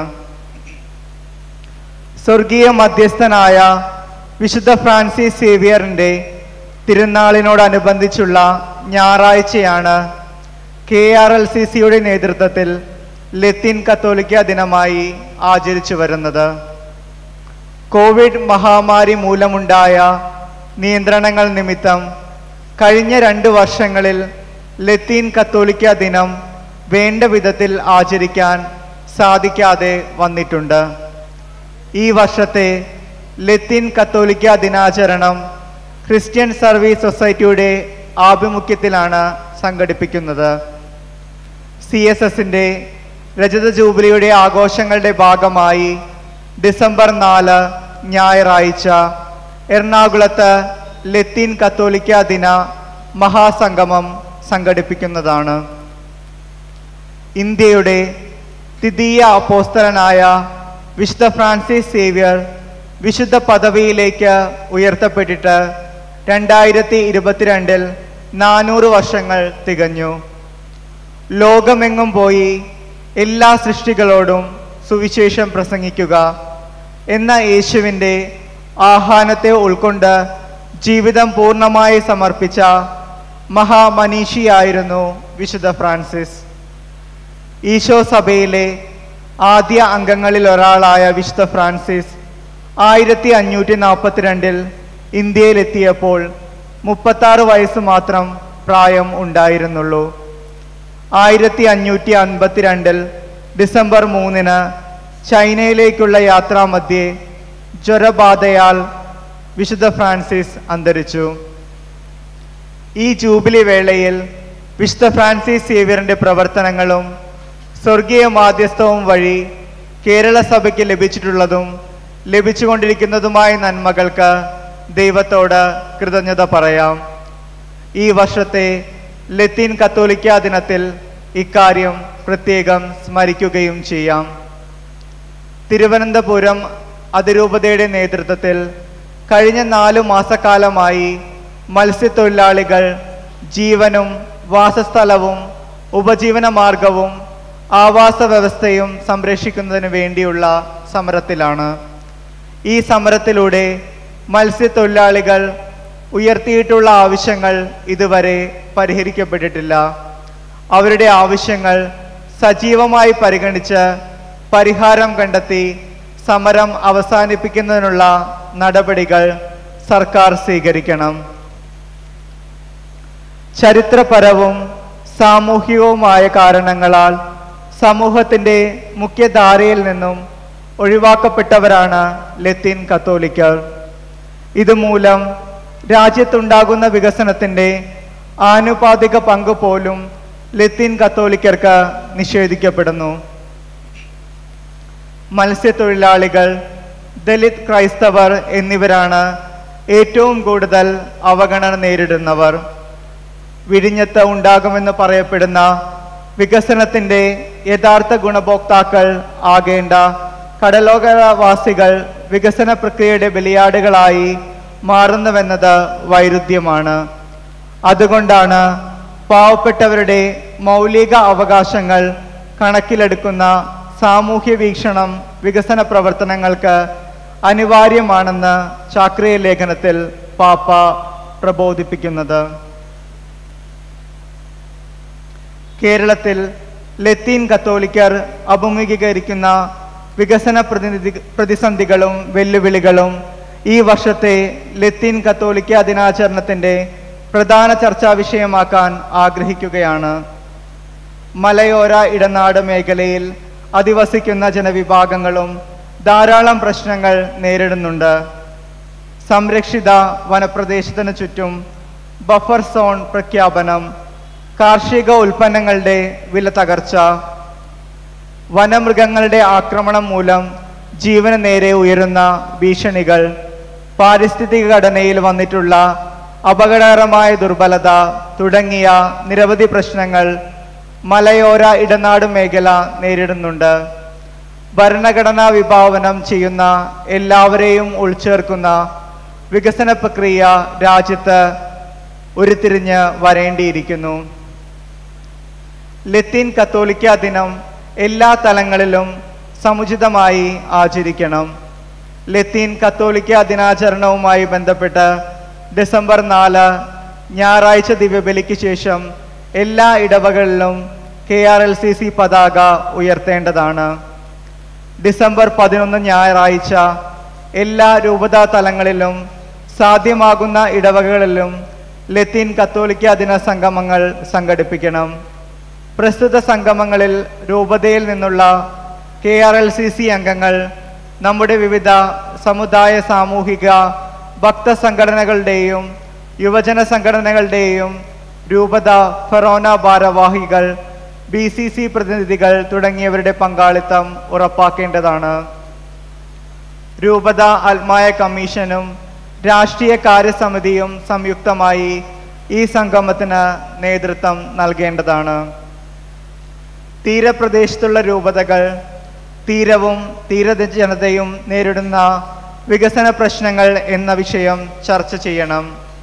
സ്വർഗീയ മധ്യസ്ഥനായ വിശുദ്ധ ഫ്രാൻസിസ് സേവിയറിൻ്റെ തിരുനാളിനോടനുബന്ധിച്ചുള്ള ഞായറാഴ്ചയാണ് KRLCCയുടെ നേതൃത്വത്തിൽ ലത്തീൻ കത്തോലിക്ക ദിനമായി ആചരിച്ചു വരുന്നത്. കോവിഡ് മഹാമാരി മൂലമുണ്ടായ നിയന്ത്രണങ്ങൾ നിമിത്തം കഴിഞ്ഞ 2 വർഷങ്ങളിൽ ലത്തീൻ കത്തോലിക്ക ദിനം വേണ്ട വിധത്തിൽ ആചരിക്കാൻ സാധിക്കാതെ വന്നിട്ടുണ്ട്. ഈ വർഷത്തെ ലത്തീൻ കത്തോലിക്ക ദിനാചരണം ക്രിസ്ത്യൻ സർവീസ് സൊസൈറ്റിയുടെ ആഭിമുഖ്യത്തിലാണ് സംഘടിപ്പിക്കുന്നത്. CSSൻ്റെ രജത ജൂബിലിയുടെ ആഘോഷങ്ങളുടെ ഭാഗമായി ഡിസംബർ 4 ഞായറാഴ്ച എറണാകുളത്ത് ലത്തീൻ കത്തോലിക്ക ദിന മഹാസംഗമം സംഘടിപ്പിക്കുന്നതാണ്. ഇന്ത്യയുടെ ദ്വിതീയ അപ്പോസ്തലനായ വിശുദ്ധ ഫ്രാൻസിസ് സേവിയർ വിശുദ്ധ പദവിയിലേക്ക് ഉയർത്തപ്പെട്ടിട്ട് 2022 400 വർഷങ്ങൾ തികഞ്ഞു. ലോകമെങ്ങും പോയി എല്ലാ സൃഷ്ടികളോടും സുവിശേഷം പ്രസംഗിക്കുക എന്ന യേശുവിൻ്റെ ആഹ്വാനത്തെ ഉൾക്കൊണ്ട് ജീവിതം പൂർണ്ണമായി സമർപ്പിച്ച മഹാമനീഷിയായിരുന്നു വിശുദ്ധ ഫ്രാൻസിസ്. ഈശോ സഭയിലെ ആദ്യ അംഗങ്ങളിൽ ഒരാളായ വിശുദ്ധ ഫ്രാൻസിസ് 1542 ഇന്ത്യയിലെത്തിയപ്പോൾ 36 വയസ്സ് മാത്രം പ്രായം ഉണ്ടായിരുന്നുള്ളൂ. 1552 ഡിസംബർ 3 ചൈനയിലേക്കുള്ള യാത്രാമധ്യേ ജ്വരബാധയാൽ വിശുദ്ധ ഫ്രാൻസിസ് അന്തരിച്ചു. ഈ ജൂബിലി വേളയിൽ വിശുദ്ധ ഫ്രാൻസിസ് സേവിയറിൻ്റെ പ്രവർത്തനങ്ങളും സ്വർഗീയ മാധ്യസ്ഥവും വഴി കേരള സഭയ്ക്ക് ലഭിച്ചിട്ടുള്ളതും ലഭിച്ചുകൊണ്ടിരിക്കുന്നതുമായ നന്മകൾക്ക് ദൈവത്തോട് കൃതജ്ഞത പറയാം. ഈ വർഷത്തെ ലത്തീൻ കത്തോലിക്ക ദിനത്തിൽ ഇക്കാര്യം പ്രത്യേകം സ്മരിക്കുകയും ചെയ്യാം. തിരുവനന്തപുരം അതിരൂപതയുടെ നേതൃത്വത്തിൽ കഴിഞ്ഞ 4 മാസക്കാലമായി മത്സ്യത്തൊഴിലാളികൾ ജീവനും വാസസ്ഥലവും ഉപജീവന മാർഗവും ആവാസ വ്യവസ്ഥയും സംരക്ഷിക്കുന്നതിന് വേണ്ടിയുള്ള സമരത്തിലാണ്. ഈ സമരത്തിലൂടെ മത്സ്യത്തൊഴിലാളികൾ ഉയർത്തിയിട്ടുള്ള ആവശ്യങ്ങൾ ഇതുവരെ പരിഹരിക്കപ്പെട്ടിട്ടില്ല. അവരുടെ ആവശ്യങ്ങൾ സജീവമായി പരിഗണിച്ച് പരിഹാരം കണ്ടെത്തി സമരം അവസാനിപ്പിക്കുന്നതിനുള്ള നടപടികൾ സർക്കാർ സ്വീകരിക്കണം. ചരിത്രപരവും സാമൂഹികവുമായ കാരണങ്ങളാൽ സമൂഹത്തിൻ്റെ മുഖ്യധാരയിൽ നിന്നും ഒഴിവാക്കപ്പെട്ടവരാണ് ലത്തീൻ കത്തോലിക്കർ. ഇതുമൂലം രാജ്യത്തുണ്ടാകുന്ന വികസനത്തിൻ്റെ ആനുപാതിക പങ്ക് പോലും ലത്തീൻ കത്തോലിക്കർക്ക് നിഷേധിക്കപ്പെടുന്നു. മത്സ്യത്തൊഴിലാളികൾ, ദലിത് ക്രൈസ്തവർ എന്നിവരാണ് ഏറ്റവും കൂടുതൽ അവഗണന നേരിടുന്നവർ. വിഴിഞ്ഞത്ത് ഉണ്ടാകുമെന്ന് പറയപ്പെടുന്ന വികസനത്തിൻ്റെ യഥാർത്ഥ ഗുണഭോക്താക്കൾ ആകേണ്ട കടലോകവാസികൾ വികസന പ്രക്രിയയുടെ ബലിയാടുകളായി മാറുന്നുവെന്നത് വൈരുദ്ധ്യമാണ്. അതുകൊണ്ടാണ് പാവപ്പെട്ടവരുടെ മൗലിക അവകാശങ്ങൾ കണക്കിലെടുക്കുന്ന സാമൂഹ്യ വീക്ഷണം വികസന പ്രവർത്തനങ്ങൾക്ക് അനിവാര്യമാണെന്ന് ചാക്രിയ ലേഖനത്തിൽ പാപ്പ പ്രബോധിപ്പിക്കുന്നത്. കേരളത്തിൽ ലത്തീൻ കത്തോലിക്കർ അഭിമുഖീകരിക്കുന്ന വികസന പ്രതിസന്ധികളും വെല്ലുവിളികളും ഈ വർഷത്തെ ലത്തീൻ കത്തോലിക്ക ദിനാചരണത്തിൻ്റെ പ്രധാന ചർച്ചാ വിഷയമാക്കാൻ ആഗ്രഹിക്കുകയാണ്. മലയോര ഇടനാട് മേഖലയിൽ അധിവസിക്കുന്ന ജനവിഭാഗങ്ങളും ധാരാളം പ്രശ്നങ്ങൾ നേരിടുന്നുണ്ട്. സംരക്ഷിത വനപ്രദേശത്തിന് ചുറ്റും ബഫർ സോൺ പ്രഖ്യാപനം, കാർഷിക ഉൽപ്പന്നങ്ങളുടെ വില തകർച്ച, വനമൃഗങ്ങളുടെ ആക്രമണം മൂലം ജീവന് നേരെ ഉയരുന്ന ഭീഷണികൾ, പാരിസ്ഥിതിക ഘടനയിൽ വന്നിട്ടുള്ള അപകടകരമായ ദുർബലത തുടങ്ങിയ നിരവധി പ്രശ്നങ്ങൾ മലയോര ഇടനാട് മേഖല നേരിടുന്നുണ്ട്. ഭരണഘടനാ വിഭാവനം ചെയ്യുന്ന എല്ലാവരെയും ഉൾച്ചേർക്കുന്ന വികസന പ്രക്രിയ രാജ്യത്ത് ഉരുത്തിരിഞ്ഞ് വരേണ്ടിയിരിക്കുന്നു. ലത്തീൻ കത്തോലിക്ക ദിനം എല്ലാ തലങ്ങളിലും സമുചിതമായി ആചരിക്കണം. ലത്തീൻ കത്തോലിക്ക ദിനാചരണവുമായി ബന്ധപ്പെട്ട് ഡിസംബർ 4 ഞായറാഴ്ച ദിവ്യബലിക്ക് ശേഷം എല്ലാ ഇടവകളിലും KRLCC പതാക ഉയർത്തേണ്ടതാണ്. ഡിസംബർ 11 ഞായറാഴ്ച എല്ലാ രൂപതാ തലങ്ങളിലും സാധ്യമാകുന്ന ഇടവകളിലും ലത്തീൻ കത്തോലിക്ക ദിന സംഗമങ്ങൾ സംഘടിപ്പിക്കണം. പ്രസ്തുത സംഗമങ്ങളിൽ രൂപതയിൽ നിന്നുള്ള KRLCC അംഗങ്ങൾ നമ്മുടെ വിവിധ സമുദായ, സാമൂഹിക, ഭക്ത സംഘടനകളുടെയും യുവജന സംഘടനകളുടെയും രൂപത, ഫെറോന ഭാരവാഹികൾ, BCC പ്രതിനിധികൾ തുടങ്ങിയവരുടെ പങ്കാളിത്തം ഉറപ്പാക്കേണ്ടതാണ്. രൂപത ആത്മായ കമ്മീഷനും രാഷ്ട്രീയ കാര്യസമിതിയും സംയുക്തമായി ഈ സംഗമത്തിന് നേതൃത്വം നൽകേണ്ടതാണ്. തീരപ്രദേശത്തുള്ള രൂപതകൾ തീരവും തീരജനതയും നേരിടുന്ന വികസന പ്രശ്നങ്ങൾ എന്ന വിഷയം ചർച്ച ചെയ്യണം.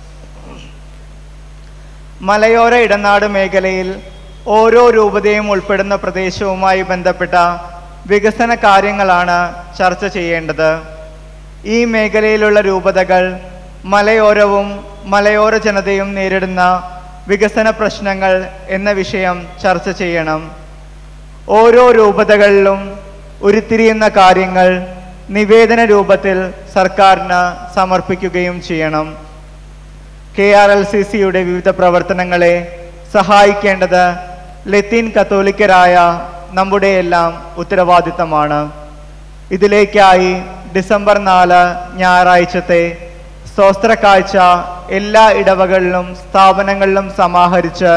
മലയോര ഇടനാട് മേഖലയിൽ ഓരോ രൂപതയും ഉൾപ്പെടുന്ന പ്രദേശവുമായി ബന്ധപ്പെട്ട വികസന കാര്യങ്ങളാണ് ചർച്ച ചെയ്യേണ്ടത്. ഈ മേഖലയിലുള്ള രൂപതകൾ മലയോരവും മലയോര ജനതയും നേരിടുന്ന വികസന പ്രശ്നങ്ങൾ എന്ന വിഷയം ചർച്ച ചെയ്യണം. ഓരോ രൂപതകളിലും ഉരുത്തിരിയുന്ന കാര്യങ്ങൾ നിവേദന രൂപത്തിൽ സർക്കാരിന് സമർപ്പിക്കുകയും ചെയ്യണം. KRLCCയുടെ വിവിധ പ്രവർത്തനങ്ങളെ സഹായിക്കേണ്ടത് ലത്തീൻ കത്തോലിക്കരായ നമ്മുടെ എല്ലാം ഉത്തരവാദിത്തമാണ്. ഇതിലേക്കായി ഡിസംബർ 4 ഞായറാഴ്ചത്തെ സ്തോത്രക്കാഴ്ച എല്ലാ ഇടവകളിലും സ്ഥാപനങ്ങളിലും സമാഹരിച്ച്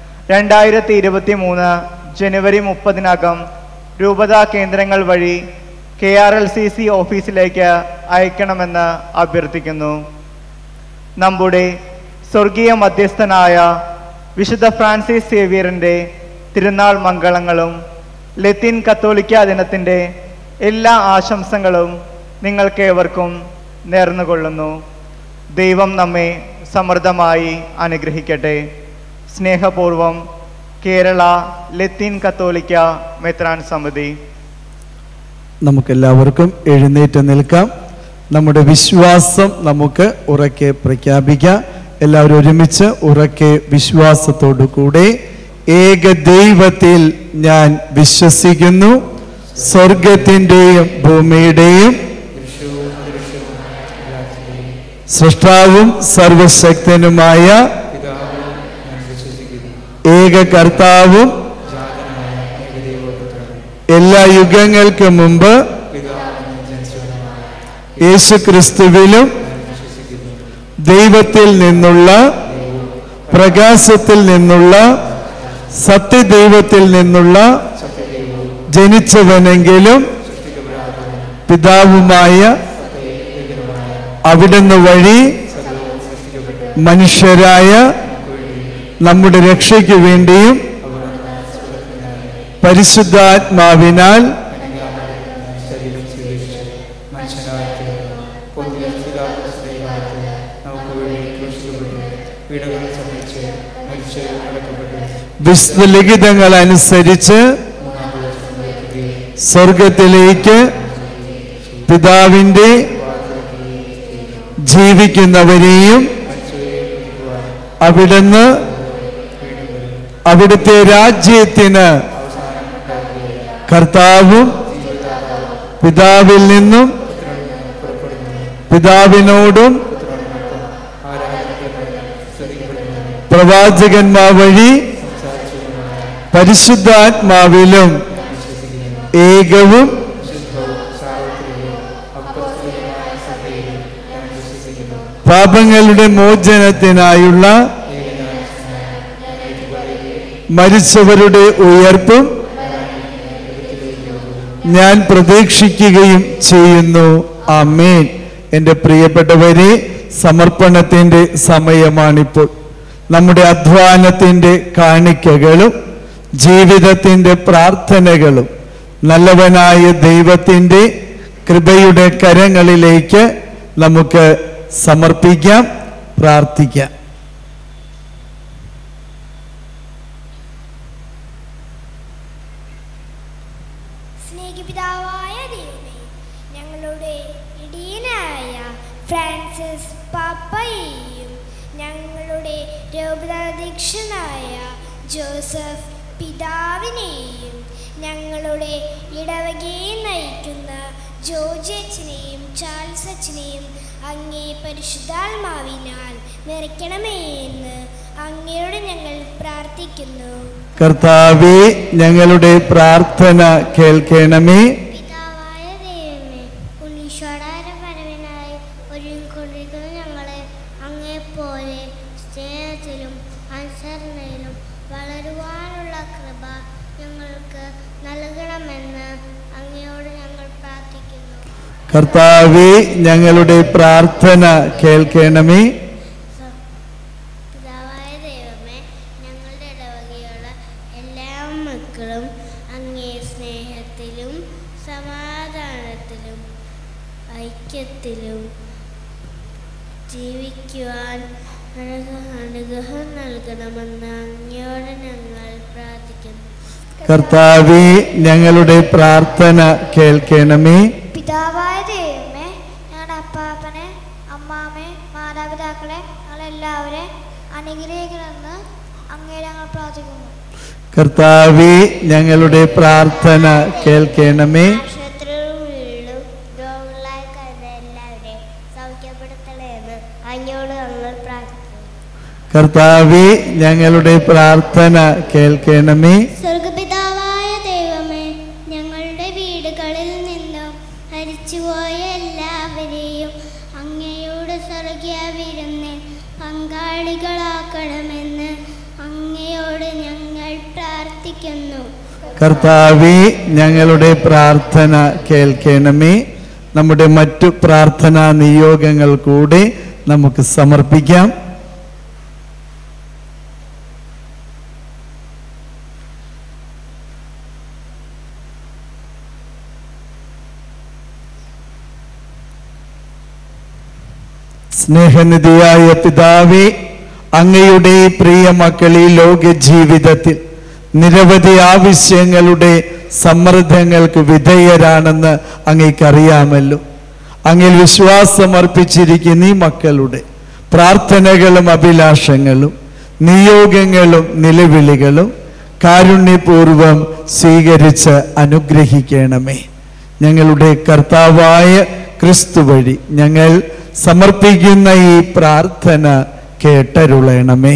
2023 ജനുവരി 30-നകം രൂപതാ കേന്ദ്രങ്ങൾ വഴി KRLCC ഓഫീസിലേക്ക് അയക്കണമെന്ന് അഭ്യർത്ഥിക്കുന്നു. നമ്മുടെ സ്വർഗീയ മധ്യസ്ഥനായ വിശുദ്ധ ഫ്രാൻസിസ് സേവ്യറിൻ്റെ തിരുനാൾ മംഗളങ്ങളും ലത്തീൻ കത്തോലിക്ക ദിനത്തിൻ്റെ എല്ലാ ആശംസകളും നിങ്ങൾക്കേവർക്കും നേർന്നുകൊള്ളുന്നു. ദൈവം നമ്മെ സമൃദ്ധമായി അനുഗ്രഹിക്കട്ടെ. സ്നേഹപൂർവം, കേരള ലത്തീൻ കത്തോലിക്ക മെത്രാൻ സമിതി. നമുക്കെല്ലാവർക്കും എഴുന്നേറ്റ് നിൽക്കാം. നമ്മുടെ വിശ്വാസം നമുക്ക് ഉറക്കെ പ്രഖ്യാപിക്കാം. എല്ലാവരും ഒരുമിച്ച് ഉറക്കെ വിശ്വാസത്തോടു കൂടെ, ഏക ദൈവത്തിൽ ഞാൻ വിശ്വസിക്കുന്നു, സ്വർഗത്തിൻ്റെയും ഭൂമിയുടെയും സൃഷ്ടാവും സർവശക്തനുമായ ഏക കർത്താവും എല്ലാ യുഗങ്ങൾക്കും മുമ്പ് യേശുക്രിസ്തുവിലും ദൈവത്തിൽ നിന്നുള്ള പ്രകാശത്തിൽ നിന്നുള്ള സത്യദൈവത്തിൽ നിന്നുള്ള ജനിച്ചവനെങ്കിലും പിതാവുമായ അവിടുന്ന് വഴി മനുഷ്യരായ നമ്മുടെ രക്ഷയ്ക്ക് വേണ്ടിയും പരിശുദ്ധാത്മാവിനാൽ വിശുദ്ധ ലിഖിതങ്ങൾ അനുസരിച്ച് സ്വർഗത്തിലേക്ക് പിതാവിൻ്റെ ജീവിക്കുന്നവരെയും അവിടുന്ന് അവിടുത്തെ രാജ്യത്തിന് കർത്താവും പിതാവിൽ നിന്നും പിതാവിനോടും പ്രവാചകന്മാർ വഴി പരിശുദ്ധാത്മാവിലും ഏകവും പാപങ്ങളുടെ മോചനത്തിനായുള്ള മരിച്ചവരുടെ ഉയർപ്പും ഞാൻ പ്രതീക്ഷിക്കുകയും ചെയ്യുന്നു. ആമേൻ. എൻ്റെ പ്രിയപ്പെട്ടവരെ, സമർപ്പണത്തിൻ്റെ സമയമാണിപ്പോൾ. നമ്മുടെ അധ്വാനത്തിൻ്റെ കാണിക്കകളും ജീവിതത്തിൻ്റെ പ്രാർത്ഥനകളും നല്ലവനായ ദൈവത്തിൻ്റെ കൃപയുടെ കരങ്ങളിലേക്ക് നമുക്ക് സമർപ്പിക്കാം, പ്രാർത്ഥിക്കാം. സ്നേഹപിതാവായ ദൈവമേ, ഞങ്ങളുടെ ഇടയനായ ഫ്രാൻസിസ് പാപ്പയെയും ഞങ്ങളുടെ രൂപതാധ്യക്ഷനായ ജോസഫ് പിതാവിനെയും ഞങ്ങളുടെ ഇടവകയെ നയിക്കുന്ന ജോർജ് അച്ഛനെയും ചാൾസ് അച്ഛനെയും അങ്ങേ പരിശുദ്ധാത്മാവിനാൽ നിറയ്ക്കണമേ എന്ന് അങ്ങയോട് ഞങ്ങൾ പ്രാർത്ഥിക്കുന്നു. കർത്താവേ, ഞങ്ങളുടെ പ്രാർത്ഥന കേൾക്കണമേ. പിതാവായ ദൈവമേ, ഉണ്ണീശോയുടെ വരവിനായി ഒരുങ്ങിക്കൊണ്ടിരിക്കുന്ന ഞങ്ങളെ അങ്ങേപ്പോലെ സ്നേഹത്തിലും അനുസരണയിലും വളരുവാനുള്ള കൃപ ഞങ്ങൾക്ക് നൽകണമെന്ന് അങ്ങയോട് ഞങ്ങൾ പ്രാർത്ഥിക്കുന്നു. കർത്താവേ, ഞങ്ങളുടെ പ്രാർത്ഥന കേൾക്കണമേ. പിതാവായ ദൈവമേ, ഞങ്ങളുടെ ഇടവകയുള്ള എല്ലാ മക്കളും അങ്ങേ സ്നേഹത്തിലും സമാധാനത്തിലും ഐക്യത്തിലും ജീവിക്കുവാൻ അനുഗ്രഹം നൽകണമെന്ന് അങ്ങയോട് ഞങ്ങൾ പ്രാർത്ഥിക്കുന്നു. കർത്താവേ, ഞങ്ങളുടെ പ്രാർത്ഥന കേൾക്കണമേ. പിതാവായ ദൈവമേ, ഞങ്ങളുടെ അപ്പാപ്പനെ, അമ്മാമെ, മാതാപിതാക്കളെ, ഞങ്ങളെല്ലാവരെ അനുഗ്രഹിക്കണമെന്ന് അങ്ങേ ഞങ്ങൾ പ്രാർത്ഥിക്കുന്നു. കർത്താവേ, ഞങ്ങളുടെ പ്രാർത്ഥന കേൾക്കണമേ. ആശുപത്രികളും വീടും രോഗങ്ങളായി കരുത എല്ലാവരെയും സൗഖ്യപ്പെടുത്തണമെന്ന് അങ്ങയോട് ഞങ്ങൾ പ്രാർത്ഥിക്കുന്നു. കർത്താവേ, ഞങ്ങളുടെ പ്രാർത്ഥന കേൾക്കണമേ. സ്വർഗപിതാവായ ദൈവമേ, ഞങ്ങളുടെ വീടുകളിൽ നിന്നും മരിച്ചുപോയ എല്ലാവരെയും അങ്ങയോട് സ്വർഗീയ വിരുന്നിൽ പങ്കാളികളാക്കണമെന്ന് അങ്ങയോട് ഞങ്ങൾ പ്രാർത്ഥിക്കുന്നു. കർത്താവേ, ഞങ്ങളുടെ പ്രാർത്ഥന കേൾക്കണമേ. നമ്മുടെ മറ്റു പ്രാർത്ഥനാ നിയോഗങ്ങൾ കൂടെ നമുക്ക് സമർപ്പിക്കാം. സ്നേഹനിധിയായ പിതാവേ, അങ്ങയുടെ പ്രിയ മക്കൾ ഈ ലോക ജീവിതത്തിൽ നിരവധി ആവശ്യങ്ങളുടെ സമ്മർദ്ദങ്ങൾക്ക് വിധേയരാണെന്ന് അങ്ങേക്കറിയാമല്ലോ. അങ്ങിൽ വിശ്വാസമർപ്പിച്ചിരിക്കുന്ന ഈ മക്കളുടെ പ്രാർത്ഥനകളും അഭിലാഷങ്ങളും നിയോഗങ്ങളും നിലവിളികളും കാരുണ്യപൂർവം സ്വീകരിച്ച് അനുഗ്രഹിക്കണമേ. ഞങ്ങളുടെ കർത്താവായ ക്രിസ്തു വഴി ഞങ്ങൾ സമർപ്പിക്കുന്ന ഈ പ്രാർത്ഥന കേട്ടരുളണമേ.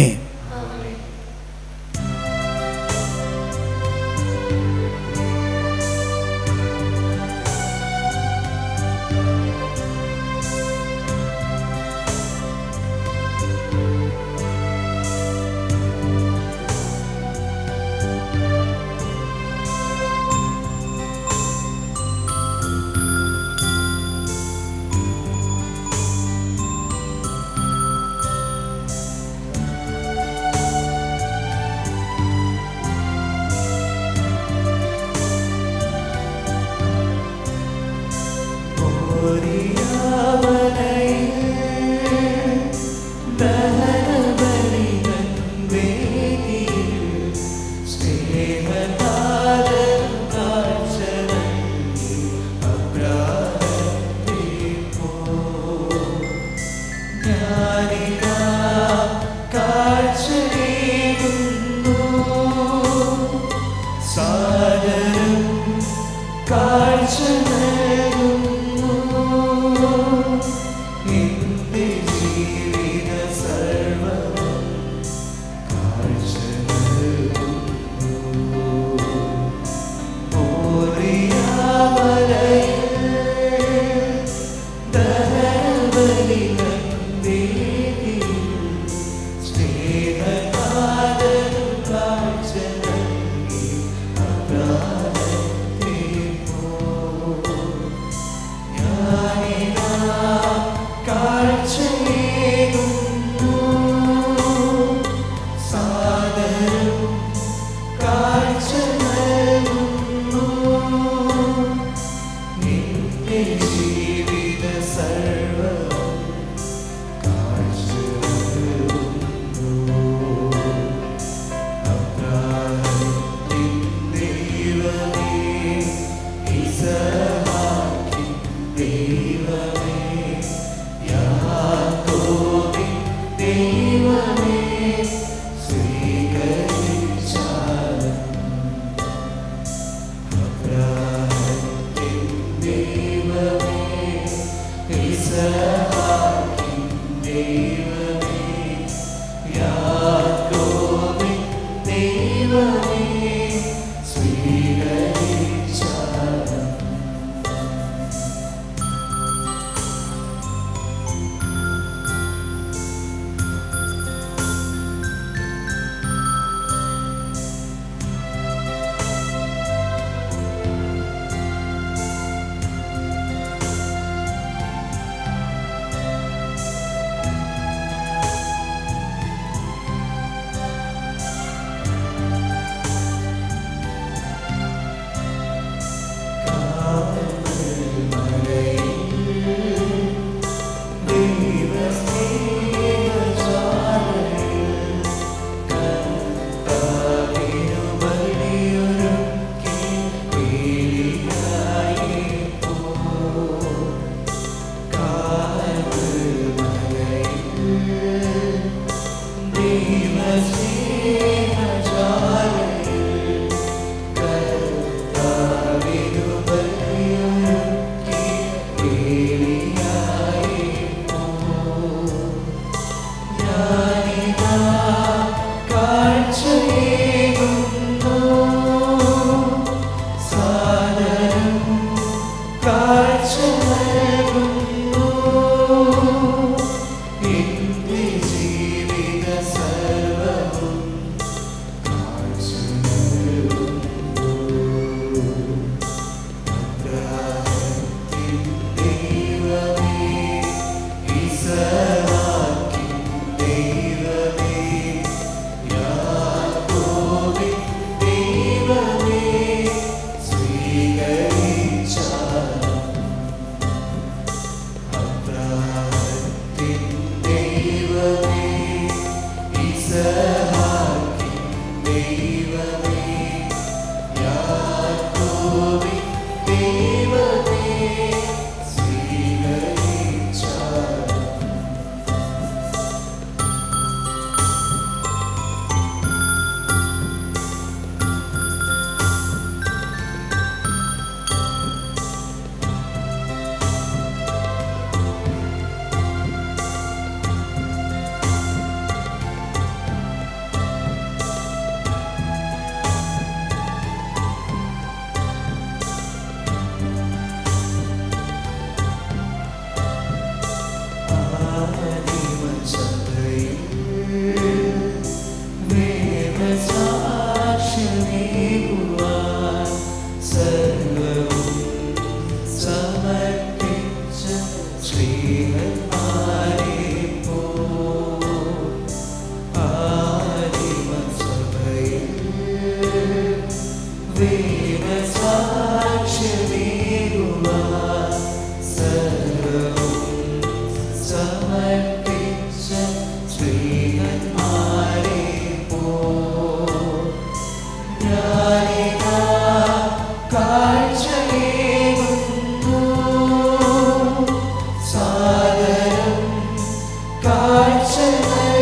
ദൈവസാക്ഷിയേകുവാൻ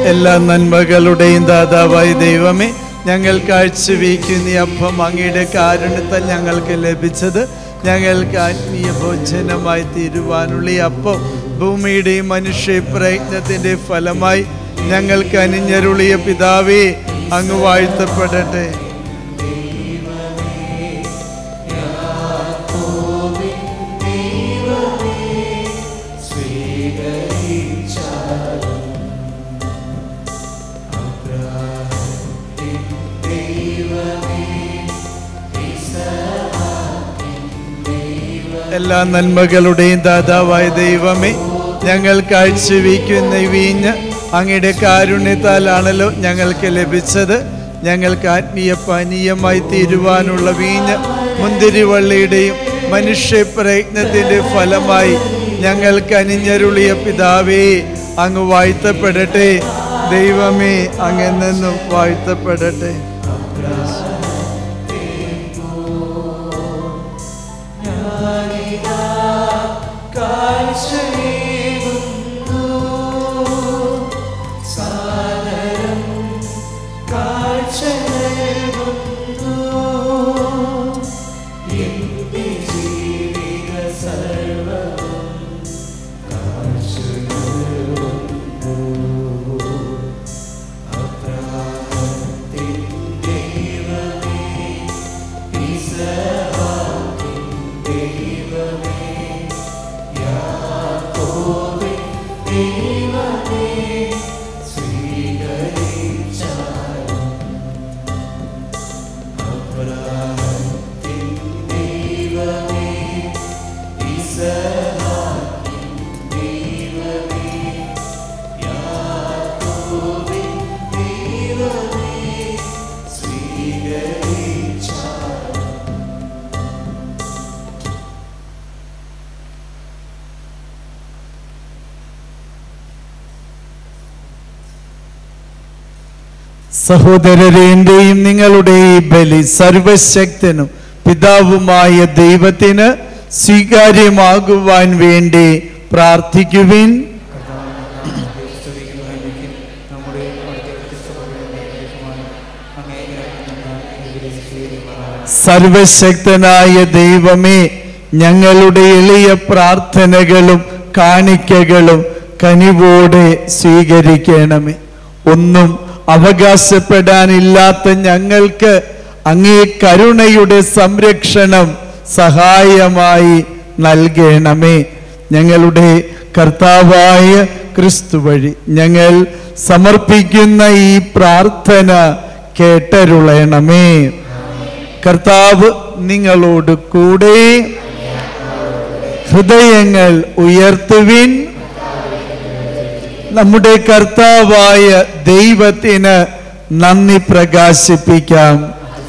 എല്ലാ നന്മകളുടെയും ദാതാവായ ദൈവമേ, ഞങ്ങൾ കാഴ്ചവെക്കുന്ന ഈ അപ്പം അങ്ങയുടെ കാരുണ്യത്താൽ ഞങ്ങൾക്ക് ലഭിച്ചത് ഞങ്ങൾക്ക് ആത്മീയ ഭോജനമായി തീരുവാനുള്ള ഈ അപ്പം ഭൂമിയുടെയും മനുഷ്യ പ്രയത്നത്തിൻ്റെ ഫലമായി ഞങ്ങൾക്ക് അണിഞ്ഞരുളിയ പിതാവേ, അങ്ങ് വാഴ്ത്തപ്പെടട്ടെ. എല്ലാ നന്മകളുടെയും ദാതാവായ ദൈവമേ, ഞങ്ങൾ കാഴ്ചവെക്കുന്ന വീഞ്ഞ് അങ്ങയുടെ കാരുണ്യത്താലാണല്ലോ ഞങ്ങൾക്ക് ലഭിച്ചത്. ഞങ്ങൾക്ക് ആത്മീയ പാനീയമായി തീരുവാനുള്ള വീഞ്ഞ് മുന്തിരിവള്ളിയുടെയും മനുഷ്യ പ്രയത്നത്തിൻ്റെ ഫലമായി ഞങ്ങൾക്ക് അണിഞ്ഞരുളിയ പിതാവേ, അങ്ങ് വാഴ്ത്തപ്പെടട്ടെ. ദൈവമേ, അങ്ങ് നിന്നും വാഴ്ത്തപ്പെടട്ടെ. സഹോദരരെ, എന്റെയും നിങ്ങളുടെ ഈ ബലി സർവശക്തനും പിതാവുമായ ദൈവത്തിന് സ്വീകാര്യമാകുവാൻ വേണ്ടി പ്രാർത്ഥിക്കുവിൻ. സർവശക്തനായ ദൈവമേ, ഞങ്ങളുടെ എളിയ പ്രാർത്ഥനകളും കാണിക്കകളും കനിവോടെ സ്വീകരിക്കണമേ. ഒന്നും അവകാശപ്പെടാനില്ലാത്ത ഞങ്ങൾക്ക് അങ്ങേ കരുണയുടെ സംരക്ഷണം സഹായമായി നൽകണമേ. ഞങ്ങളുടെ കർത്താവായ ക്രിസ്തു വഴി ഞങ്ങൾ സമർപ്പിക്കുന്ന ഈ പ്രാർത്ഥന കേട്ടരുളണമേ. കർത്താവ് നിങ്ങളോട് കൂടെ. ഹൃദയങ്ങൾ ഉയർത്തുവിൻ. നമ്മുടെ കർത്താവായ ദൈവത്തിന് നന്ദി പ്രകാശിപ്പിക്കാം.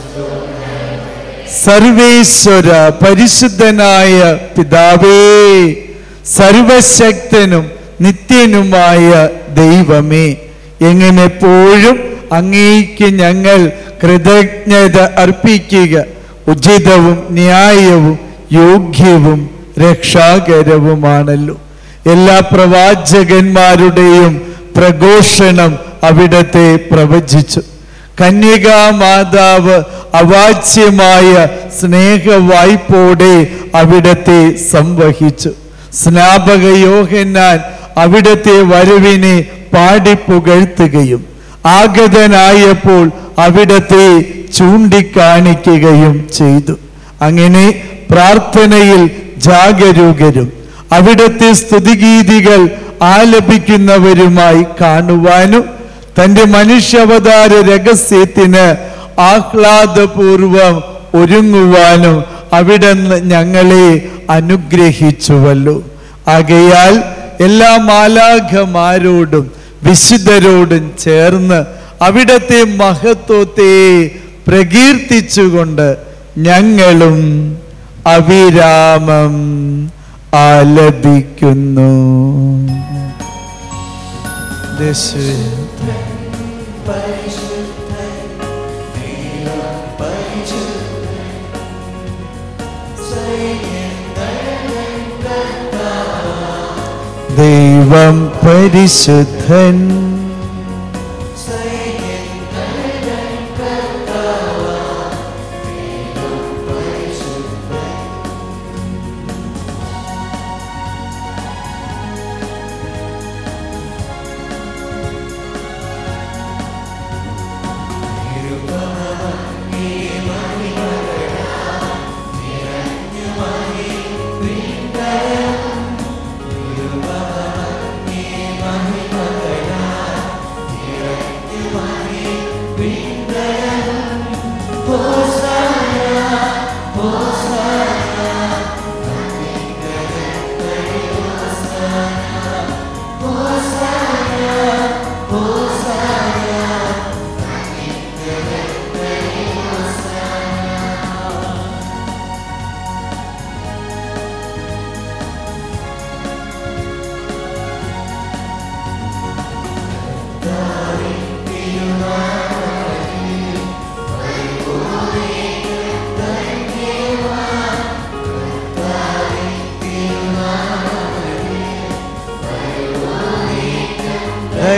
സർവേശ്വര പരിശുദ്ധനായ പിതാവേ, സർവശക്തനും നിത്യനുമായ ദൈവമേ, എങ്ങനെപ്പോഴും അങ്ങേക്ക് ഞങ്ങൾ കൃതജ്ഞത അർപ്പിക്കുക ഉചിതവും ന്യായവും യോഗ്യവും രക്ഷാകരവുമാണല്ലോ. എല്ലാ പ്രവാചകന്മാരുടെയും പ്രഘോഷണം അവിടത്തെ പ്രവചിച്ചു. കന്യകാ മാതാവ് അവാച്യമായ സ്നേഹവായ്പോടെ അവിടത്തെ സംവഹിച്ചു. സ്നാപക യോഹന്നാൻ അവിടത്തെ വരവിനെ പാടിപ്പുകഴ്ത്തുകയും ആഗതനായപ്പോൾ അവിടത്തെ ചൂണ്ടിക്കാണിക്കുകയും ചെയ്തു. അങ്ങനെ പ്രാർത്ഥനയിൽ ജാഗരൂകരും അവിടത്തെ സ്തുതിഗീതികൾ ആലപിക്കുന്നവരുമായി കാണുവാനും തൻ്റെ മനുഷ്യാവതാര രഹസ്യത്തിന് ആഹ്ലാദപൂർവം ഒരുങ്ങുവാനും അവിടുന്ന് ഞങ്ങളെ അനുഗ്രഹിച്ചുവല്ലോ. ആകയാൽ എല്ലാ മാലാഖമാരോടും വിശുദ്ധരോടും ചേർന്ന് അവിടത്തെ മഹത്വത്തെ പ്രകീർത്തിച്ചുകൊണ്ട് ഞങ്ങളും അവിരാമം ആലപിക്കുന്നു. ദൈവം പരിശുദ്ധൻ,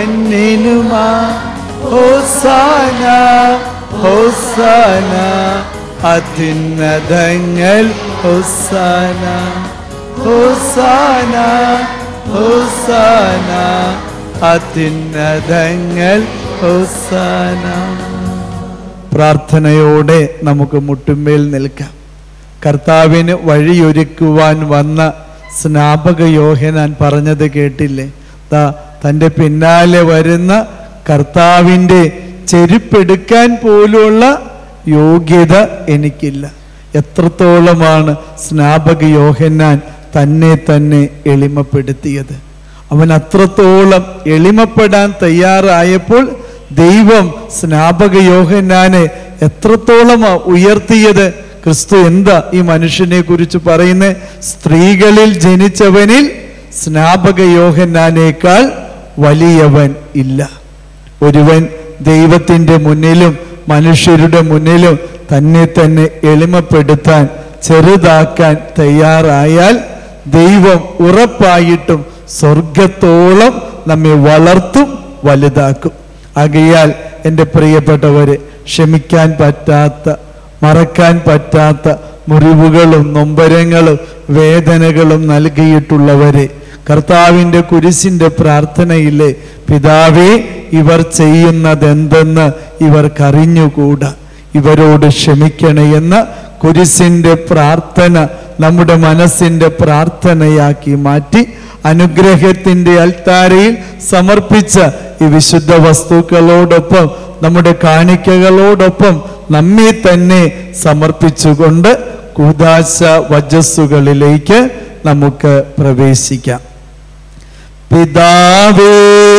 പൊന്നിനുമാ ഹോസാന ഹോസാന അത്യുന്നതങ്ങൾ ഹോസാന ഹോസാന ഹോസാന അത്യുന്നതങ്ങൾ ഹോസാന. പ്രാർത്ഥനയോടെ നമുക്ക് മുട്ടുമേൽ നിൽക്കാം. കർത്താവിന് വഴിയൊരുക്കുവാൻ വന്ന സ്നാപക യോഹന്നാൻ പറഞ്ഞത് കേട്ടില്ലേ? തൻ്റെ പിന്നാലെ വരുന്ന കർത്താവിൻ്റെ ചെരുപ്പെടുക്കാൻ പോലുള്ള യോഗ്യത എനിക്കില്ല. എത്രത്തോളമാണ് സ്നാപക യോഹന്നാൻ തന്നെ തന്നെ എളിമപ്പെടുത്തിയത്. അവൻ അത്രത്തോളം എളിമപ്പെടാൻ തയ്യാറായപ്പോൾ ദൈവം സ്നാപക യോഹന്നാനെ എത്രത്തോളം ഉയർത്തിയത്. ക്രിസ്തു എന്താ ഈ മനുഷ്യനെ കുറിച്ച് പറയുന്നത്? സ്ത്രീകളിൽ ജനിച്ചവനിൽ സ്നാപക യോഹന്നാനേക്കാൾ വലിയവൻ ഇല്ല. ഒരുവൻ ദൈവത്തിൻ്റെ മുന്നിലും മനുഷ്യരുടെ മുന്നിലും തന്നെ തന്നെ എളിമപ്പെടുത്താൻ ചെറുതാക്കാൻ തയ്യാറായാൽ ദൈവം ഉറപ്പായിട്ടും സ്വർഗത്തോളം നമ്മെ വളർത്തും, വലുതാക്കും. ആകയാൽ എൻ്റെ പ്രിയപ്പെട്ടവരെ, ക്ഷമിക്കാൻ പറ്റാത്ത, മറക്കാൻ പറ്റാത്ത മുറിവുകളും നൊമ്പരങ്ങളും വേദനകളും നൽകിയിട്ടുള്ളവരെ, കർത്താവിൻ്റെ കുരിശിൻ്റെ പ്രാർത്ഥനയിലെ പിതാവേ, ഇവർ ചെയ്യുന്നതെന്തെന്ന് ഇവർക്കറിഞ്ഞുകൂടാ, ഇവരോട് ക്ഷമിക്കണേ എന്ന കുരിശിൻ്റെ പ്രാർത്ഥന നമ്മുടെ മനസ്സിൻ്റെ പ്രാർത്ഥനയാക്കി മാറ്റി അനുഗ്രഹത്തിൻ്റെ അൽത്താരയിൽ സമർപ്പിച്ച ഈ വിശുദ്ധ വസ്തുക്കളോടൊപ്പം നമ്മുടെ കാണിക്കകളോടൊപ്പം നമ്മെ തന്നെ സമർപ്പിച്ചുകൊണ്ട് കൂദാശ വജസ്സുകളിലേക്ക് നമുക്ക് പ്രവേശിക്കാം. പിതാവേ,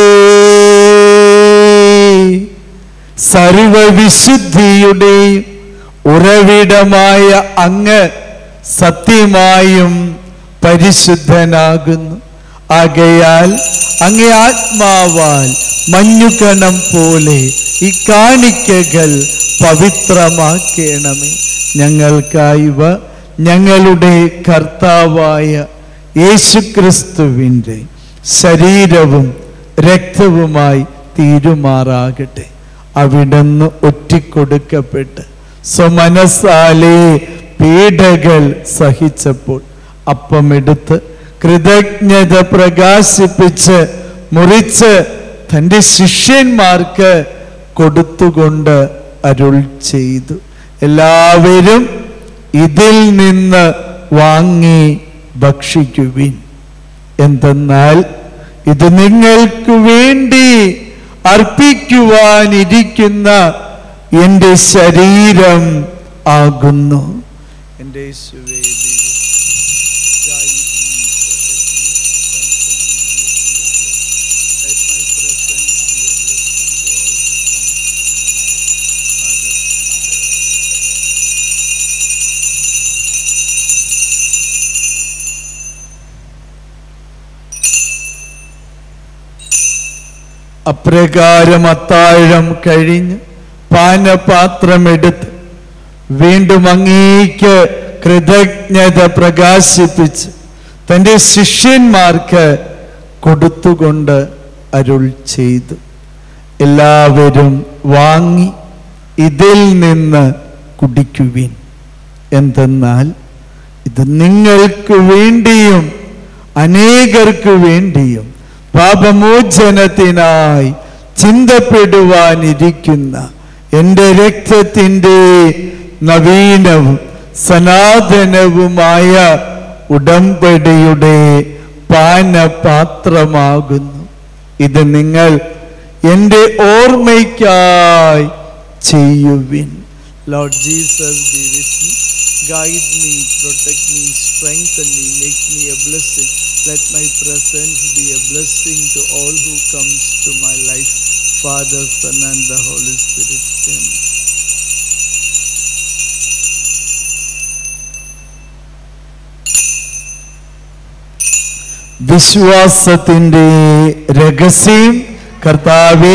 സർവവിശുദ്ധിയുടെയും ഉറവിടമായ അങ്ങ് സത്യമായും പരിശുദ്ധനാകുന്നു. ആകയാൽ അങ്ങേ ആത്മാവാൽ മഞ്ഞുകണം പോലെ ഈ കാണിക്കകൾ പവിത്രമാക്കണമേ. ഞങ്ങൾക്കായിവ ഞങ്ങളുടെ കർത്താവായ യേശുക്രിസ്തുവിൻ്റെ ശരീരവും രക്തവുമായി തീരുമാറാകട്ടെ. അവിടുന്ന് ഒറ്റിക്കൊടുക്കപ്പെട്ട് സ്വമനസാലെ പീഡകൾ സഹിച്ചപ്പോൾ അപ്പമെടുത്ത് കൃതജ്ഞത പ്രകാശിപ്പിച്ച് മുറിച്ച് തൻ്റെ ശിഷ്യന്മാർക്ക് കൊടുത്തുകൊണ്ട് അരുൾ ചെയ്തു, എല്ലാവരും ഇതിൽ നിന്ന് വാങ്ങി ഭക്ഷിക്കുവിൻ. എന്തെന്നാൽ ഇത് നിങ്ങൾക്ക് വേണ്ടി അർപ്പിക്കുവാനിരിക്കുന്ന എൻ്റെ ശരീരം ആകുന്നു. എൻ്റെ യേശുവേ, അപ്രകാരം അത്താഴം കഴിഞ്ഞ് പാനപാത്രമെടുത്ത് വീണ്ടും അങ്ങേക്ക് കൃതജ്ഞത പ്രകാശിപ്പിച്ച് തൻ്റെ ശിഷ്യന്മാർക്ക് കൊടുത്തുകൊണ്ട് അരുൾ ചെയ്തു, എല്ലാവരും വാങ്ങി ഇതിൽ നിന്ന് കുടിക്കുവിൻ. എന്തെന്നാൽ ഇത് നിങ്ങൾക്ക് വേണ്ടിയും അനേകർക്ക് വേണ്ടിയും പാപമോചനത്തിനായി ചിന്തപ്പെടുവാനിരിക്കുന്ന എൻ്റെ രക്തത്തിൻ്റെ നവീനവും സനാതനവുമായ ഉടമ്പടിയുടെ പാനപാത്രമാകുന്നു. ഇത് നിങ്ങൾ എൻ്റെ ഓർമ്മയ്ക്കായി ചെയ്യുവിൻ. Lord Jesus, be with me, guide me, protect me, strengthen me, make me a blessing. Let my presence be a blessing to all who comes to my life. Father, Son, and the Holy Spirit. Amen. വിശ്വാസത്തിൻ്റെ രഹസ്യം. കർത്താവേ,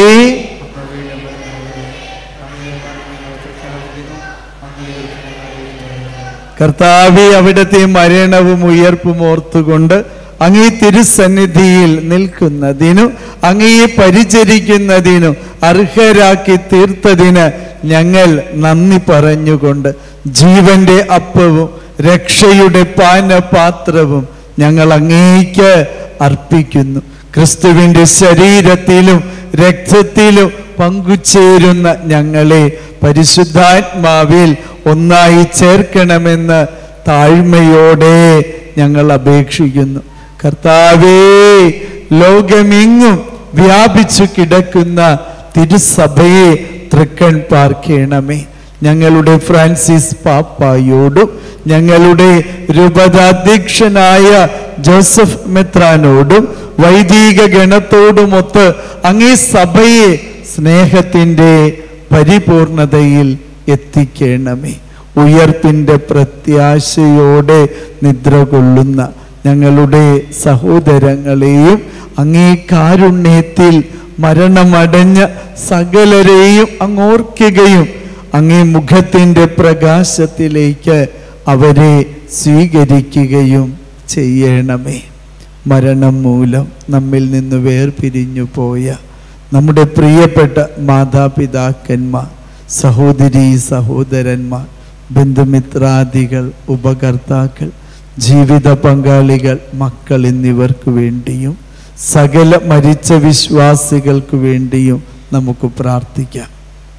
കർത്താവേ, അവിടുത്തെ മരണവും ഉയർപ്പും ഓർത്തുകൊണ്ട് അങ്ങേ തിരുസന്നിധിയിൽ നിൽക്കുന്നതിനും അങ്ങയെ പരിചരിക്കുന്നതിനും അർഹരാക്കി തീർത്തതിന് ഞങ്ങൾ നന്ദി പറഞ്ഞുകൊണ്ട് ജീവന്റെ അപ്പവും രക്ഷയുടെ പാനപാത്രവും ഞങ്ങൾ അങ്ങേക്ക് അർപ്പിക്കുന്നു. ക്രിസ്തുവിന്റെ ശരീരത്തിലും രക്തത്തിലും പങ്കുചേരുന്ന ഞങ്ങളെ പരിശുദ്ധാത്മാവിൽ ഒന്നായി ചേർക്കണമെന്ന് താഴ്മയോടെ ഞങ്ങൾ അപേക്ഷിക്കുന്നു. കർത്താവേ, ലോകമെങ്ങും വ്യാപിച്ചു കിടക്കുന്ന തിരുസഭയെ തൃക്കൺ പാർക്കണമേ. ഞങ്ങളുടെ ഫ്രാൻസിസ് പാപ്പായോടും ഞങ്ങളുടെ രൂപതാധ്യക്ഷനായ ജോസഫ് മെത്രാനോടും വൈദിക ഗണത്തോടുമൊത്ത് അങ്ങേ സഭയെ സ്നേഹത്തിൻ്റെ പരിപൂർണതയിൽ എത്തിക്കണമേ. ഉയർപ്പിൻ്റെ പ്രത്യാശയോടെ നിദ്ര കൊള്ളുന്ന ഞങ്ങളുടെ സഹോദരങ്ങളെയും അങ്ങേ കാരുണ്യത്തിൽ മരണമടഞ്ഞ സകലരെയും അങ്ങോർക്കുകയും അങ്ങേ മുഖത്തിൻ്റെ പ്രകാശത്തിലേക്ക് അവരെ സ്വീകരിക്കുകയും ചെയ്യണമേ. മരണം മൂലം നമ്മിൽ നിന്ന് വേർപിരിഞ്ഞു പോയ നമ്മുടെ പ്രിയപ്പെട്ട മാതാപിതാക്കന്മാർ, സഹോദരീ സഹോദരന്മാർ, ബന്ധുമിത്രാദികൾ, ഉപകർത്താക്കൾ, ജീവിത പങ്കാളികൾ, മക്കൾ എന്നിവർക്ക് വേണ്ടിയും സകല മരിച്ച വിശ്വാസികൾക്ക് വേണ്ടിയും നമുക്ക് പ്രാർത്ഥിക്കാം.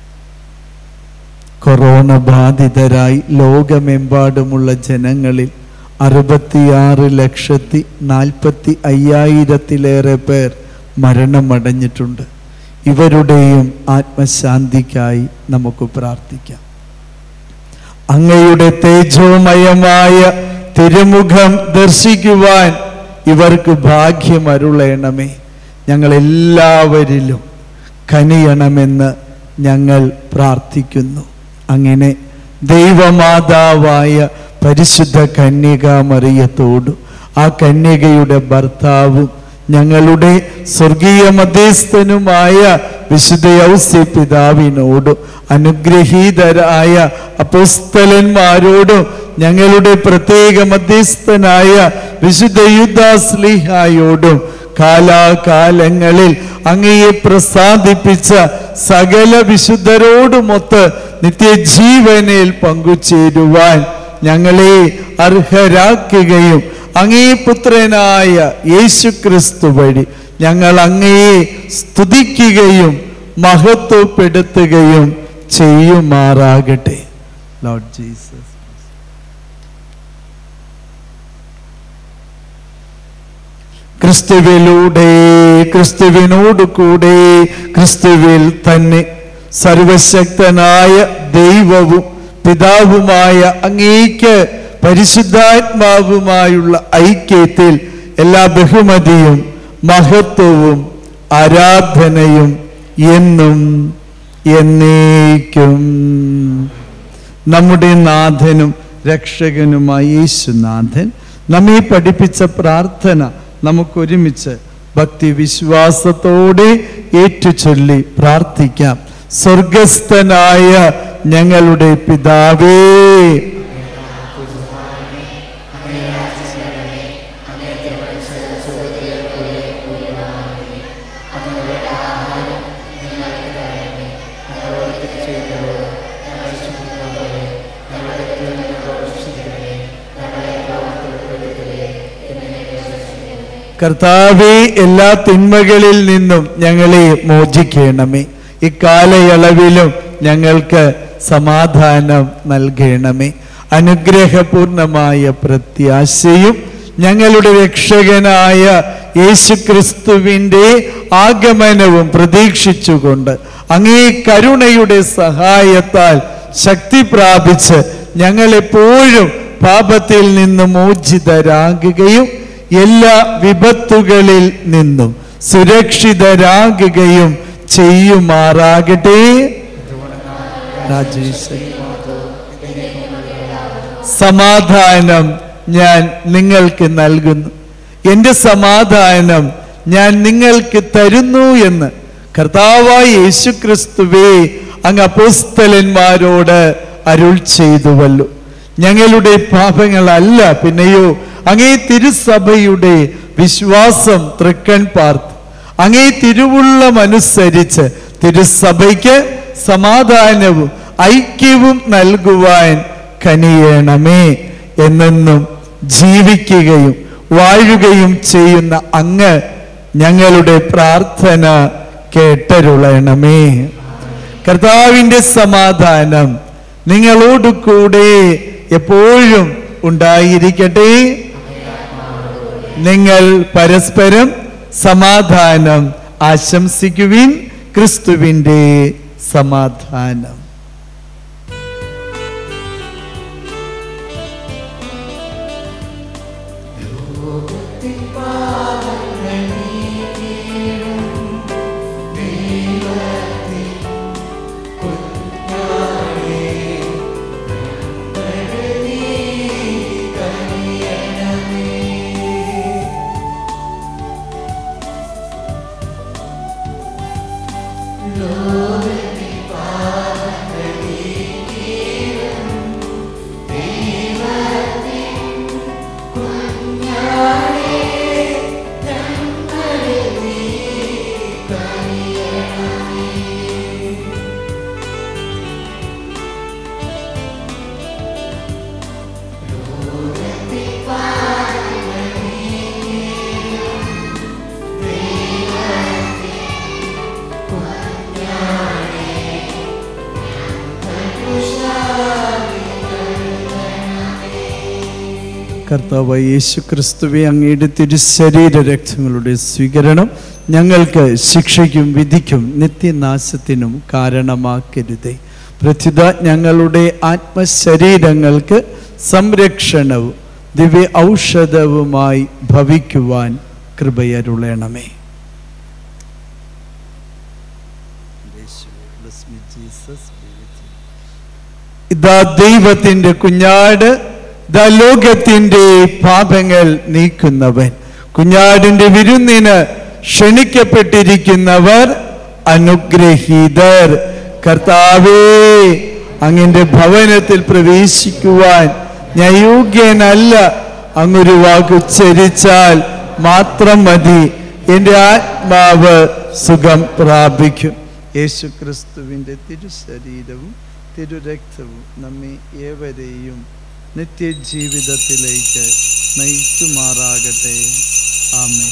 കൊറോണ ബാധിതരായി ലോകമെമ്പാടുമുള്ള ജനങ്ങളിൽ 66,40,500 പേർ മരണമടഞ്ഞിട്ടുണ്ട്. ഇവരുടെയും ആത്മശാന്തിക്കായി നമുക്ക് പ്രാർത്ഥിക്കാം. അങ്ങയുടെ തേജോമയമായ തിരുമുഖം ദർശിക്കുവാൻ ഇവർക്ക് ഭാഗ്യമരുളേണമേ. ഞങ്ങളെല്ലാവരിലും കനിയണമെന്ന് ഞങ്ങൾ പ്രാർത്ഥിക്കുന്നു. അങ്ങനെ ദൈവമാതാവായ പരിശുദ്ധ കന്യകാമറിയത്തോടും ആ കന്യകയുടെ ഭർത്താവും ഞങ്ങളുടെ സ്വർഗീയ മധ്യസ്ഥനുമായ വിശുദ്ധ ഔസേപ്പ് പിതാവിനോടും അനുഗ്രഹീതരായ അപ്പോസ്തലന്മാരോടും ഞങ്ങളുടെ പ്രത്യേക മധ്യസ്ഥനായ വിശുദ്ധ യൂദാസ്ലീഹായോടും കാലാകാലങ്ങളിൽ അങ്ങയെ പ്രസാദിപ്പിച്ച സകല വിശുദ്ധരോടുമൊത്ത് നിത്യജീവനിൽ പങ്കുചേരുവാൻ ഞങ്ങളെ അർഹരാക്കുകയും അങ്ങേ പുത്രനായ യേശുക്രിസ്തു വഴി ഞങ്ങൾ അങ്ങയെ സ്തുതിക്കുകയും മഹത്വപ്പെടുത്തുകയും ചെയ്യുമാറാകട്ടെ. ലോർഡ് ജീസസ്, ക്രിസ്തുവിലൂടെ, ക്രിസ്തുവിനോട് കൂടെ, ക്രിസ്തുവിൽ തന്നെ സർവശക്തനായ ദൈവവും പിതാവുമായ അങ്ങേക്ക് പരിശുദ്ധാത്മാവുമായുള്ള ഐക്യത്തിൽ എല്ലാ ബഹുമതിയും മഹത്വവും ആരാധനയും എന്നും എന്നേക്കും നമ്മുടെ നാഥനും രക്ഷകനുമായ യേശുനാഥൻ നമ്മെ പഠിപ്പിച്ച പ്രാർത്ഥന നമുക്കൊരുമിച്ച് ഭക്തി വിശ്വാസത്തോടെ ഏറ്റുചൊല്ലി പ്രാർത്ഥിക്കാം. സ്വർഗസ്ഥനായ ഞങ്ങളുടെ പിതാവേ, കർത്താവേ, എല്ലാ തിന്മകളിൽ നിന്നും ഞങ്ങളെ മോചിക്കണമേ. ഇക്കാലയളവിലും ഞങ്ങൾക്ക് സമാധാനം നൽകണമേ. അനുഗ്രഹപൂർണമായ പ്രത്യാശയും ഞങ്ങളുടെ രക്ഷകനായ യേശുക്രിസ്തുവിൻ്റെ ആഗമനവും പ്രതീക്ഷിച്ചുകൊണ്ട് അങ്ങേ കരുണയുടെ സഹായത്താൽ ശക്തി പ്രാപിച്ച് ഞങ്ങളെപ്പോഴും പാപത്തിൽ നിന്ന് മോചിതരാകുകയും എല്ലാ വിപത്തുകളിൽ നിന്നും സുരക്ഷിതരാകുകയും ചെയ്യുമാറാകട്ടെ. സമാധാനം ഞാൻ നിങ്ങൾക്ക് നൽകുന്നു, എൻ്റെ സമാധാനം ഞാൻ നിങ്ങൾക്ക് തരുന്നു എന്ന് കർത്താവായ യേശുക്രിസ്തുവേ അങ്ങ് അപ്പോസ്തലന്മാരോട് അരുൾ ചെയ്തുവല്ലോ. ഞങ്ങളുടെ പാപങ്ങളല്ല, പിന്നെയോ അങ്ങേ തിരുസഭയുടെ വിശ്വാസം തൃക്കൺ പാർത്ത് അങ്ങേ തിരുവുള്ളമനുസരിച്ച് തിരുസഭയ്ക്ക് സമാധാനവും ഐക്യവും നൽകുവാൻ കനിയണമേ. എന്നെന്നും ജീവിക്കുകയും വാഴുകയും ചെയ്യുന്ന അങ്ങ് ഞങ്ങളുടെ പ്രാർത്ഥന കേട്ടരുളണമേ. കർത്താവിൻ്റെ സമാധാനം നിങ്ങളോട് കൂടെ എപ്പോഴും ഉണ്ടായിരിക്കട്ടെ. നിങ്ങൾ പരസ്പരം സമാധാനം ആശംസിക്കുവിൻ. ക്രിസ്തുവിൻ്റെ സമാധാനം. കർത്താവായ യേശു ക്രിസ്തുവേ, അങ്ങയുടെ തിരുശരീര രക്തങ്ങളുടെ സ്വീകരണം ഞങ്ങൾക്ക് ശിക്ഷയ്ക്കും വിധിക്കും നിത്യനാശത്തിനും കാരണമാക്കരുതേ. പ്രത്യുത ഞങ്ങളുടെ ആത്മശരീരങ്ങൾക്ക് സംരക്ഷണവും ദിവ്യ ഔഷധവുമായി ഭവിക്കുവാൻ കൃപയരുളണമേ. ഇതാ ദൈവത്തിൻ്റെ കുഞ്ഞാട്, ദാ ലോകത്തിൻ്റെ പാപങ്ങൾ നീക്കുന്നവൻ. കുഞ്ഞാടിൻ്റെ വിരുന്നിന് ക്ഷണിക്കപ്പെട്ടിരിക്കുന്നവർ അനുഗ്രഹീതർ. കർത്താവേ, അങ്ങന്റെ ഭവനത്തിൽ പ്രവേശിക്കുവാൻ ഞാൻ യോഗ്യനല്ല. അങ്ങൊരു വാക്കുച്ചരിച്ചാൽ മാത്രം മതി, എൻ്റെ ആത്മാവ് സുഖം പ്രാപിക്കും. യേശു ക്രിസ്തുവിൻ്റെ തിരുശരീരവും തിരുരക്തവും നമ്മെ ഏവരെയും നിത്യജീവിതത്തിലേക്ക് നയിക്കുമാറാകട്ടെ. ആമേൻ.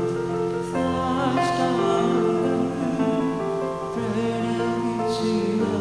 See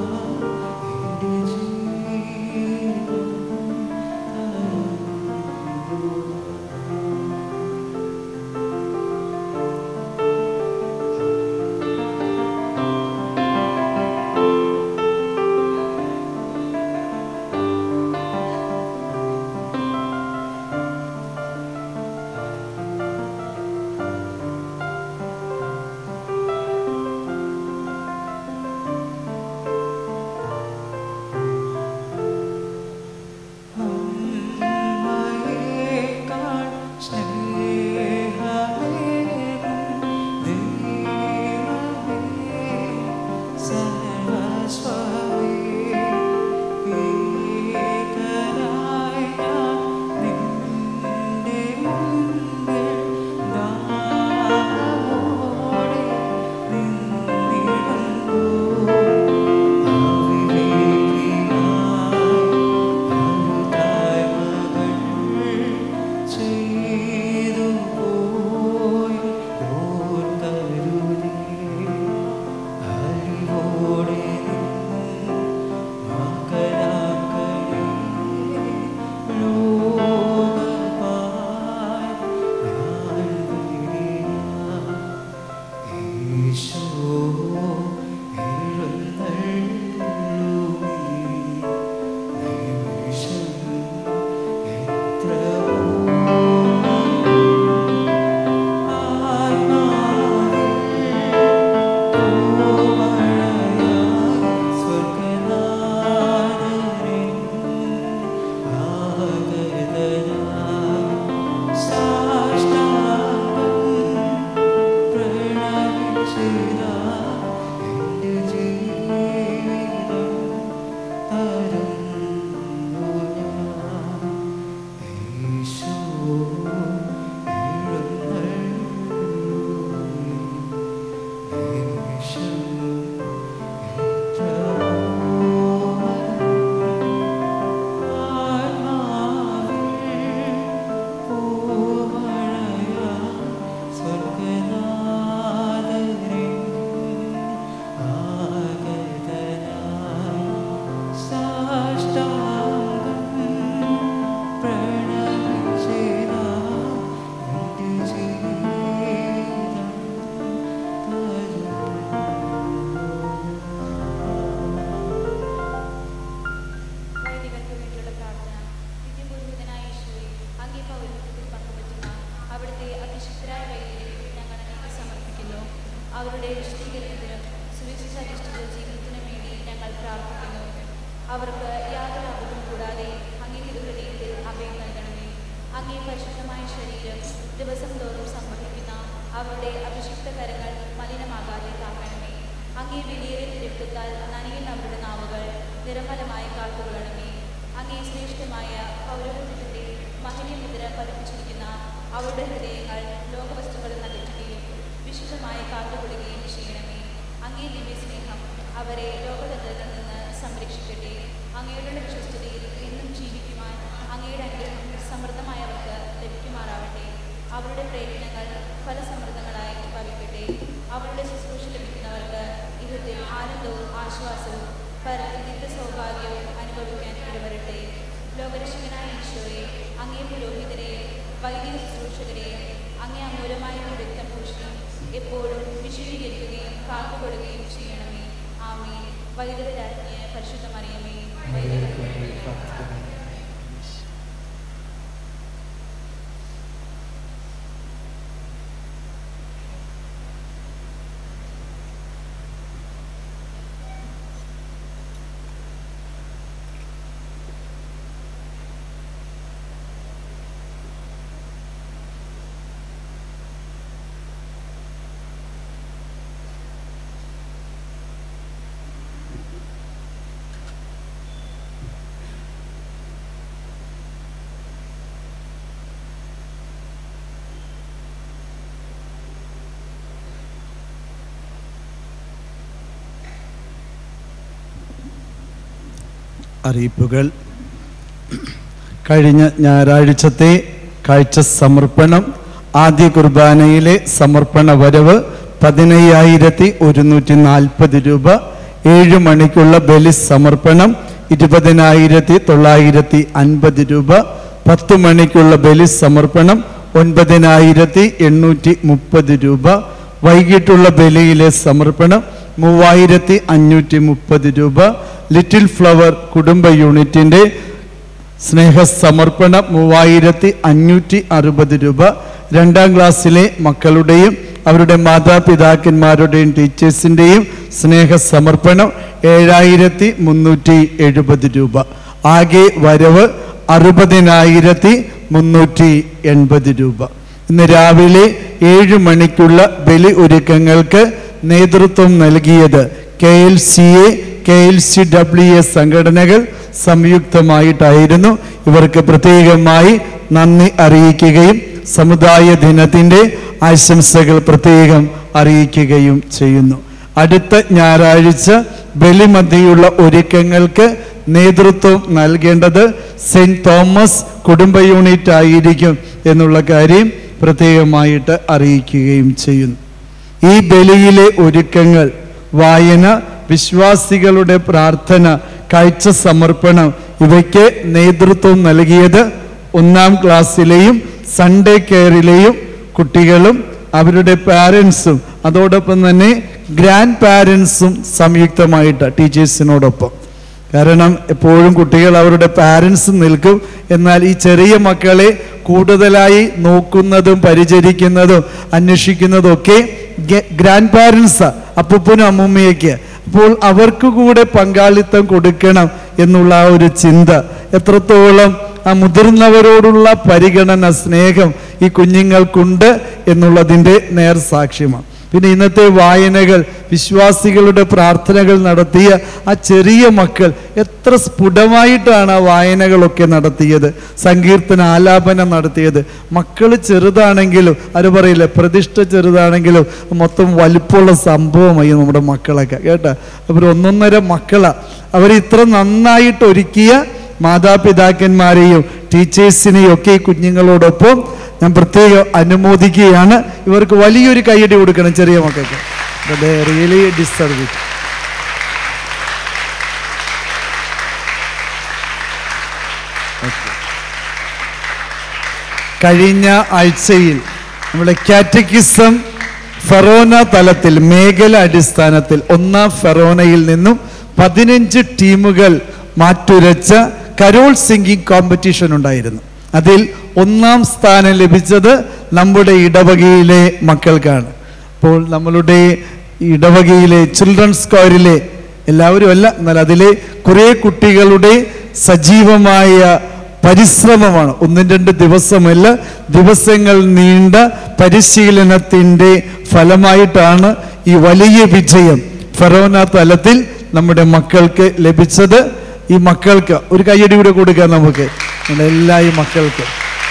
ദിവസം തോറും സംഭവിക്കുന്ന അവരുടെ അഭിഷിക്ത കരങ്ങൾ മലിനമാകാതെ കാക്കണമേ. അങ്ങേ വിലയേറിയ തിരുത്തത്താൽ നനയുന്ന അവരുടെ നാവുകൾ നിരമലമായി കാത്തുകൊള്ളണമേ. അങ്ങേ ശ്രേഷ്ഠമായ പൗരോഹിത്യത്തിന്റെ മഹിമമുദ്ര പതിപ്പിച്ചിരിക്കുന്ന അവരുടെ ഹൃദയങ്ങൾ ലോകവസ്തുക്കളിൽ നകറ്റുകയും വിശുദ്ധമായി കാത്തുകൊള്ളുകയും ചെയ്യണമേ. അങ്ങേ ദിവ്യസ്നേഹം അവരെ ലോകതന്ത്രത്തിൽ നിന്ന് സംരക്ഷിക്കട്ടെ. അങ്ങയുടെ വിശ്വസ്തതയിൽ എന്നും ജീവിക്കുവാൻ അങ്ങയുടെ അനുഗ്രഹം സമൃദ്ധമായവർക്ക് ലഭിക്കുമാറാവട്ടെ. അവരുടെ പ്രയത്നങ്ങൾ ഫലസമൃദ്ധങ്ങളായി ഭവിക്കട്ടെ. അവരുടെ ശുശ്രൂഷ ലഭിക്കുന്നവർക്ക് ഇഹത്തിൽ ആനന്ദവും ആശ്വാസവും പരത്തിന്റെ സൗഭാഗ്യവും അനുഭവിക്കാൻ ഇടവരട്ടെ. ലോകരക്ഷകനായ ഈശോയെ, അങ്ങേ പുരോഹിതരെയും വൈദിക ശുശ്രൂഷകരെയും അങ്ങേ അമൂലമായ രക്തം പൂശി എപ്പോഴും വിശുദ്ധീകരിക്കുകയും കാത്തുകൊള്ളുകയും ചെയ്യണമേ. ആമേൻ. വൈദിക രാജ്ഞിയെ പരിശുദ്ധ മറിയമേ, വൈദിക അറിയിപ്പുകൾ. കഴിഞ്ഞ ഞായറാഴ്ചത്തെ കാഴ്ച സമർപ്പണം, ആദ്യ കുർബാനയിലെ സമർപ്പണ വരവ് 15,140 രൂപ. 7 മണിക്കുള്ള ബലി സമർപ്പണം 20,950 രൂപ. 10 മണിക്കുള്ള ബലി സമർപ്പണം 9,830 രൂപ. വൈകിട്ടുള്ള ബലിയിലെ സമർപ്പണം 3,530 രൂപ. ലിറ്റിൽ ഫ്ലവർ കുടുംബ യൂണിറ്റിൻ്റെ സ്നേഹസമർപ്പണം 3,560 രൂപ. 2ാം ക്ലാസ്സിലെ മക്കളുടെയും അവരുടെ മാതാപിതാക്കന്മാരുടെയും ടീച്ചേഴ്സിൻ്റെയും സ്നേഹസമർപ്പണം 7,370 രൂപ. ആകെ വരവ് 60,380 രൂപ. ഇന്ന് രാവിലെ 7 മണിക്കുള്ള ബലി ഒരുക്കങ്ങൾക്ക് നേതൃത്വം നൽകിയത് KLCA, KLCWA സംഘടനകൾ സംയുക്തമായിട്ടായിരുന്നു. ഇവർക്ക് പ്രത്യേകമായി നന്ദി അറിയിക്കുകയും സമുദായ ദിനത്തിൻ്റെ ആശംസകൾ പ്രത്യേകം അറിയിക്കുകയും ചെയ്യുന്നു. അടുത്ത ഞായറാഴ്ച ബലിമധ്യയുള്ള ഒരുക്കങ്ങൾക്ക് നേതൃത്വം നൽകേണ്ടത് സെന്റ് തോമസ് കുടുംബ യൂണിറ്റ് ആയിരിക്കും എന്നുള്ള കാര്യം പ്രത്യേകമായിട്ട് അറിയിക്കുകയും ചെയ്യുന്നു. ഈ ബലിയിലെ ഒരുക്കങ്ങൾ, വായന, വിശ്വാസികളുടെ പ്രാർത്ഥന, കാഴ്ച സമർപ്പണം ഇവയ്ക്ക് നേതൃത്വം നൽകിയത് 1ാം ക്ലാസ്സിലെയും സൺഡേ കെയറിലെയും കുട്ടികളും അവരുടെ പാരൻസും അതോടൊപ്പം തന്നെ ഗ്രാൻഡ് പാരൻസും സംയുക്തമായിട്ട് ടീച്ചേഴ്സിനോടൊപ്പം. കാരണം എപ്പോഴും കുട്ടികൾ അവരുടെ പാരൻസ് നിൽക്കും, എന്നാൽ ഈ ചെറിയ മക്കളെ കൂടുതലായി നോക്കുന്നതും പരിചരിക്കുന്നതും അന്വേഷിക്കുന്നതും ഒക്കെ ഗ്രാൻഡ് പാരൻസാ, അപ്പൂപ്പനും അമ്മൂമ്മയൊക്കെ. അപ്പോൾ അവർക്ക് കൂടെ പങ്കാളിത്തം കൊടുക്കണം എന്നുള്ള ആ ഒരു ചിന്ത, എത്രത്തോളം ആ മുതിർന്നവരോടുള്ള പരിഗണന, സ്നേഹം ഈ കുഞ്ഞുങ്ങൾക്കുണ്ട് എന്നുള്ളതിൻ്റെ നേർസാക്ഷ്യമാണ്. പിന്നെ ഇന്നത്തെ വായനകൾ, വിശ്വാസികളുടെ പ്രാർത്ഥനകൾ നടത്തിയ ആ ചെറിയ മക്കൾ എത്ര സ്ഫുടമായിട്ടാണ് ആ വായനകളൊക്കെ നടത്തിയത്, സങ്കീർത്തന ആലാപനം നടത്തിയത്. മക്കൾ ചെറുതാണെങ്കിലും അത് പറയില്ല, പ്രതിഷ്ഠ ചെറുതാണെങ്കിലും മൊത്തം വലിപ്പമുള്ള സംഭവമായി നമ്മുടെ മക്കളൊക്കെ കേട്ടോ. അവർ 1.5 മക്കളാണ്. അവർ ഇത്ര നന്നായിട്ട് ഒരുക്കിയ മാതാപിതാക്കന്മാരെയും ടീച്ചേഴ്സിനെയും ഒക്കെ ഈ കുഞ്ഞുങ്ങളോടൊപ്പം ഞാൻ പ്രത്യേകം അനുമോദിക്കുകയാണ്. ഇവർക്ക് വലിയൊരു കൈയടി കൊടുക്കണം ചെറിയ മക്കൾക്ക്. Really deserve it. കഴിഞ്ഞ ആഴ്ചയിൽ നമ്മുടെ കാറ്റക്കിസം ഫെറോന തലത്തിൽ മേഖല അടിസ്ഥാനത്തിൽ 1ാം ഫെറോനയിൽ നിന്നും 15 ടീമുകൾ മാറ്റുരച്ച കരോൾ സിംഗിങ് കോമ്പറ്റീഷൻ ഉണ്ടായിരുന്നു. അതിൽ 1ാം സ്ഥാനം ലഭിച്ചത് നമ്മുടെ ഇടവകയിലെ മക്കൾക്കാണ്. അപ്പോൾ നമ്മളുടെ ഇടവകയിലെ ചിൽഡ്രൻസ് സ്ക്വയറിലെ എല്ലാവരും അല്ല, എന്നാൽ അതിലെ കുറേ കുട്ടികളുടെ സജീവമായ പരിശ്രമമാണ്. 1-2 ദിവസമല്ല, ദിവസങ്ങൾ നീണ്ട പരിശീലനത്തിൻ്റെ ഫലമായിട്ടാണ് ഈ വലിയ വിജയം ഫെറോന തലത്തിൽ നമ്മുടെ മക്കൾക്ക് ലഭിച്ചത്. ഈ മക്കൾക്ക് ഒരു കയ്യടി കൂടെ കൊടുക്കാം നമുക്ക്, എല്ലാ ഈ മക്കൾക്ക്.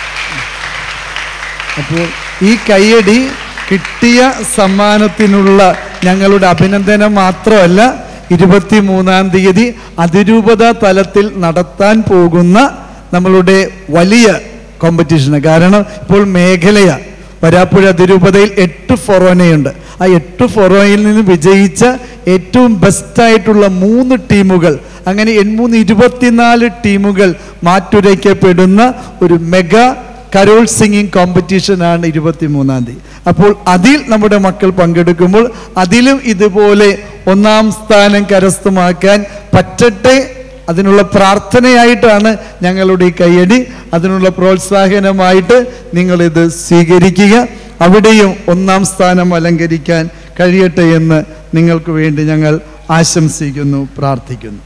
അപ്പോൾ ഈ കയ്യടി കിട്ടിയ സമ്മാനത്തിനുള്ള ഞങ്ങളുടെ അഭിനന്ദനം മാത്രമല്ല, 23-ാം തീയതി അതിരൂപത തലത്തിൽ നടത്താൻ പോകുന്ന നമ്മളുടെ വലിയ കോമ്പറ്റീഷന്. കാരണം ഇപ്പോൾ മേഖലയാണ്. വരാപ്പുഴ അതിരൂപതയിൽ 8 ഫൊറോനയുണ്ട്. ആ 8 ഫൊറോനയിൽ നിന്ന് വിജയിച്ച ഏറ്റവും ബെസ്റ്റായിട്ടുള്ള 3 ടീമുകൾ, അങ്ങനെ 24 ടീമുകൾ മാറ്റുരയ്ക്കപ്പെടുന്ന ഒരു മെഗാ കരോൾ സിംഗിങ് കോമ്പറ്റീഷനാണ് 23-ാം തീയതി. അപ്പോൾ അതിൽ നമ്മുടെ മക്കൾ പങ്കെടുക്കുമ്പോൾ അതിലും ഇതുപോലെ 1-ാം സ്ഥാനം കരസ്ഥമാക്കാൻ പറ്റട്ടെ, അതിനുള്ള പ്രാർത്ഥനയായിട്ടാണ് ഞങ്ങളുടെ ഈ കയ്യടി. അതിനുള്ള പ്രോത്സാഹനമായിട്ട് നിങ്ങളിത് സ്വീകരിക്കുക. അവിടെയും 1-ാം സ്ഥാനം അലങ്കരിക്കാൻ കഴിയട്ടെ എന്ന് നിങ്ങൾക്ക് വേണ്ടി ഞങ്ങൾ ആശംസിക്കുന്നു, പ്രാർത്ഥിക്കുന്നു.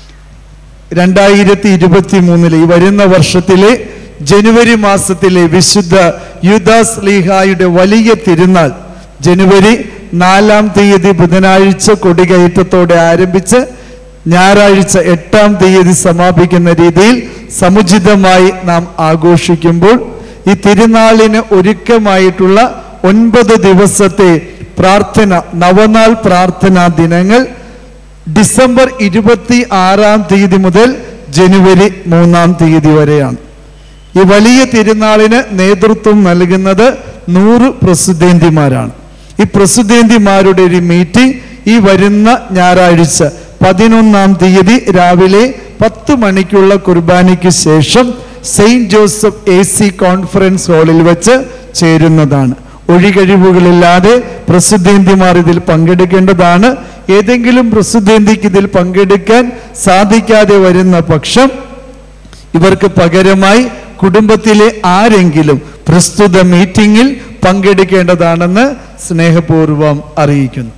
2023 ഈ വരുന്ന വർഷത്തിലെ ജനുവരി മാസത്തിലെ വിശുദ്ധ യൂദാസ്ലീഹായുടെ വലിയ തിരുനാൾ ജനുവരി 4-ാം തീയതി ബുധനാഴ്ച കൊടികയറ്റത്തോടെ ആരംഭിച്ച് ഞായറാഴ്ച 8-ാം തീയതി സമാപിക്കുന്ന രീതിയിൽ സമുചിതമായി നാം ആഘോഷിക്കുമ്പോൾ ഈ തിരുനാളിന് ഒരുക്കമായിട്ടുള്ള 9 ദിവസത്തെ പ്രാർത്ഥന, നവനാൾ പ്രാർത്ഥനാ ദിനങ്ങൾ ഡിസംബർ 26-ാം തീയതി മുതൽ ജനുവരി 3-ാം തീയതി വരെയാണ്. ഈ വലിയ തിരുനാളിന് നേതൃത്വം നൽകുന്നത് 100 പ്രസിദ്ധേന്തിമാരാണ്. ഈ പ്രസിദ്ധേന്തിമാരുടെ ഒരു മീറ്റിംഗ് ഈ വരുന്ന ഞായറാഴ്ച 11-ാം തീയതി രാവിലെ 10 മണിക്കുള്ള കുർബാനയ്ക്ക് ശേഷം സെയിന്റ് ജോസഫ് AC കോൺഫറൻസ് ഹാളിൽ വെച്ച് ചേരുന്നതാണ്. ഒഴികഴിവുകളില്ലാതെ പ്രസിദ്ധേന്തിമാർ ഇതിൽ പങ്കെടുക്കേണ്ടതാണ്. ഏതെങ്കിലും പ്രസിദ്ധേന്തിക്ക് ഇതിൽ പങ്കെടുക്കാൻ സാധിക്കാതെ വരുന്ന പക്ഷം ഇവർക്ക് പകരമായി കുടുംബത്തിലെ ആരെങ്കിലും പ്രസ്തുത മീറ്റിംഗിൽ പങ്കെടുക്കേണ്ടതാണെന്ന് സ്നേഹപൂർവം അറിയിക്കുന്നു.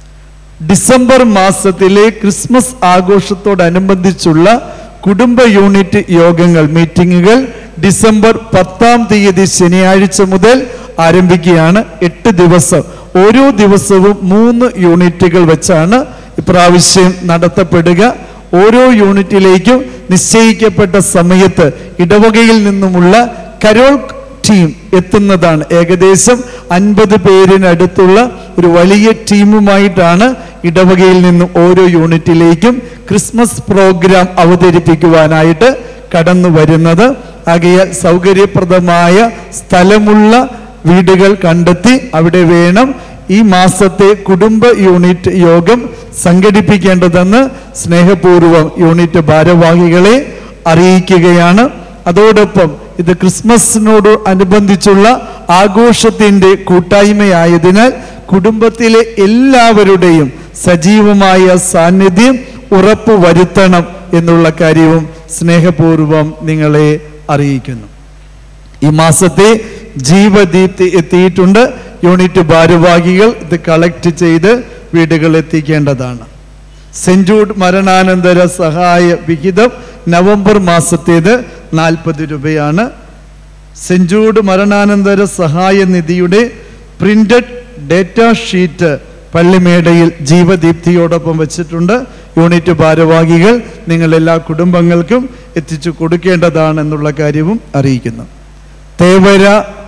ഡിസംബർ മാസത്തിലെ ക്രിസ്മസ് ആഘോഷത്തോടനുബന്ധിച്ചുള്ള കുടുംബ യൂണിറ്റ് യോഗങ്ങൾ, മീറ്റിങ്ങുകൾ ഡിസംബർ 10-ാം തീയതി ശനിയാഴ്ച മുതൽ ആരംഭിക്കുകയാണ്. 8 ദിവസം, ഓരോ ദിവസവും 3 യൂണിറ്റുകൾ വെച്ചാണ് ഇപ്രാവശ്യം നടത്തപ്പെടുക. ഓരോ യൂണിറ്റിലേക്കും നിശ്ചയിക്കപ്പെട്ട സമയത്ത് ഇടവകയിൽ നിന്നുമുള്ള കരോൾ ടീം എത്തുന്നതാണ്. ഏകദേശം 50 പേരിനടുത്തുള്ള ഒരു വലിയ ടീമുമായിട്ടാണ് ഇടവകയിൽ നിന്നും ഓരോ യൂണിറ്റിലേക്കും ക്രിസ്മസ് പ്രോഗ്രാം അവതരിപ്പിക്കുവാനായിട്ട് കടന്നു വരുന്നത്. ആകയാൽ സൗകര്യപ്രദമായ സ്ഥലമുള്ള വീടുകൾ കണ്ടെത്തി അവിടെ വേണം ഈ മാസത്തെ കുടുംബ യൂണിറ്റ് യോഗം സംഘടിപ്പിക്കേണ്ടതെന്ന് സ്നേഹപൂർവം യൂണിറ്റ് ഭാരവാഹികളെ അറിയിക്കുകയാണ്. അതോടൊപ്പം ഇത് ക്രിസ്മസിനോട് അനുബന്ധിച്ചുള്ള ആഘോഷത്തിൻ്റെ കൂട്ടായ്മയായതിനാൽ കുടുംബത്തിലെ എല്ലാവരുടെയും സജീവമായ സാന്നിധ്യം ഉറപ്പുവരുത്തണം എന്നുള്ള കാര്യവും സ്നേഹപൂർവം നിങ്ങളെ അറിയിക്കുന്നു. ഈ മാസത്തെ ജീവദീപ്തി എത്തിയിട്ടുണ്ട്. യൂണിറ്റ് ഭാരവാഹികൾ ഇത് കളക്ട് ചെയ്ത് വീടുകൾ എത്തിക്കേണ്ടതാണ്. സെന്റ് ജൂഡ് മരണാനന്തര സഹായ വിഹിതം നവംബർ മാസത്തേത് 40 രൂപയാണ്. സെന്റ് ജൂഡ് മരണാനന്തര സഹായ നിധിയുടെ പ്രിന്റഡ് ഡേറ്റ ഷീറ്റ് പള്ളിമേടയിൽ ജീവദീപ്തിയോടൊപ്പം വെച്ചിട്ടുണ്ട്. യൂണിറ്റ് ഭാരവാഹികൾ നിങ്ങൾ എല്ലാ കുടുംബങ്ങൾക്കും എത്തിച്ചു കൊടുക്കേണ്ടതാണെന്നുള്ള കാര്യവും അറിയിക്കുന്നു. തേവര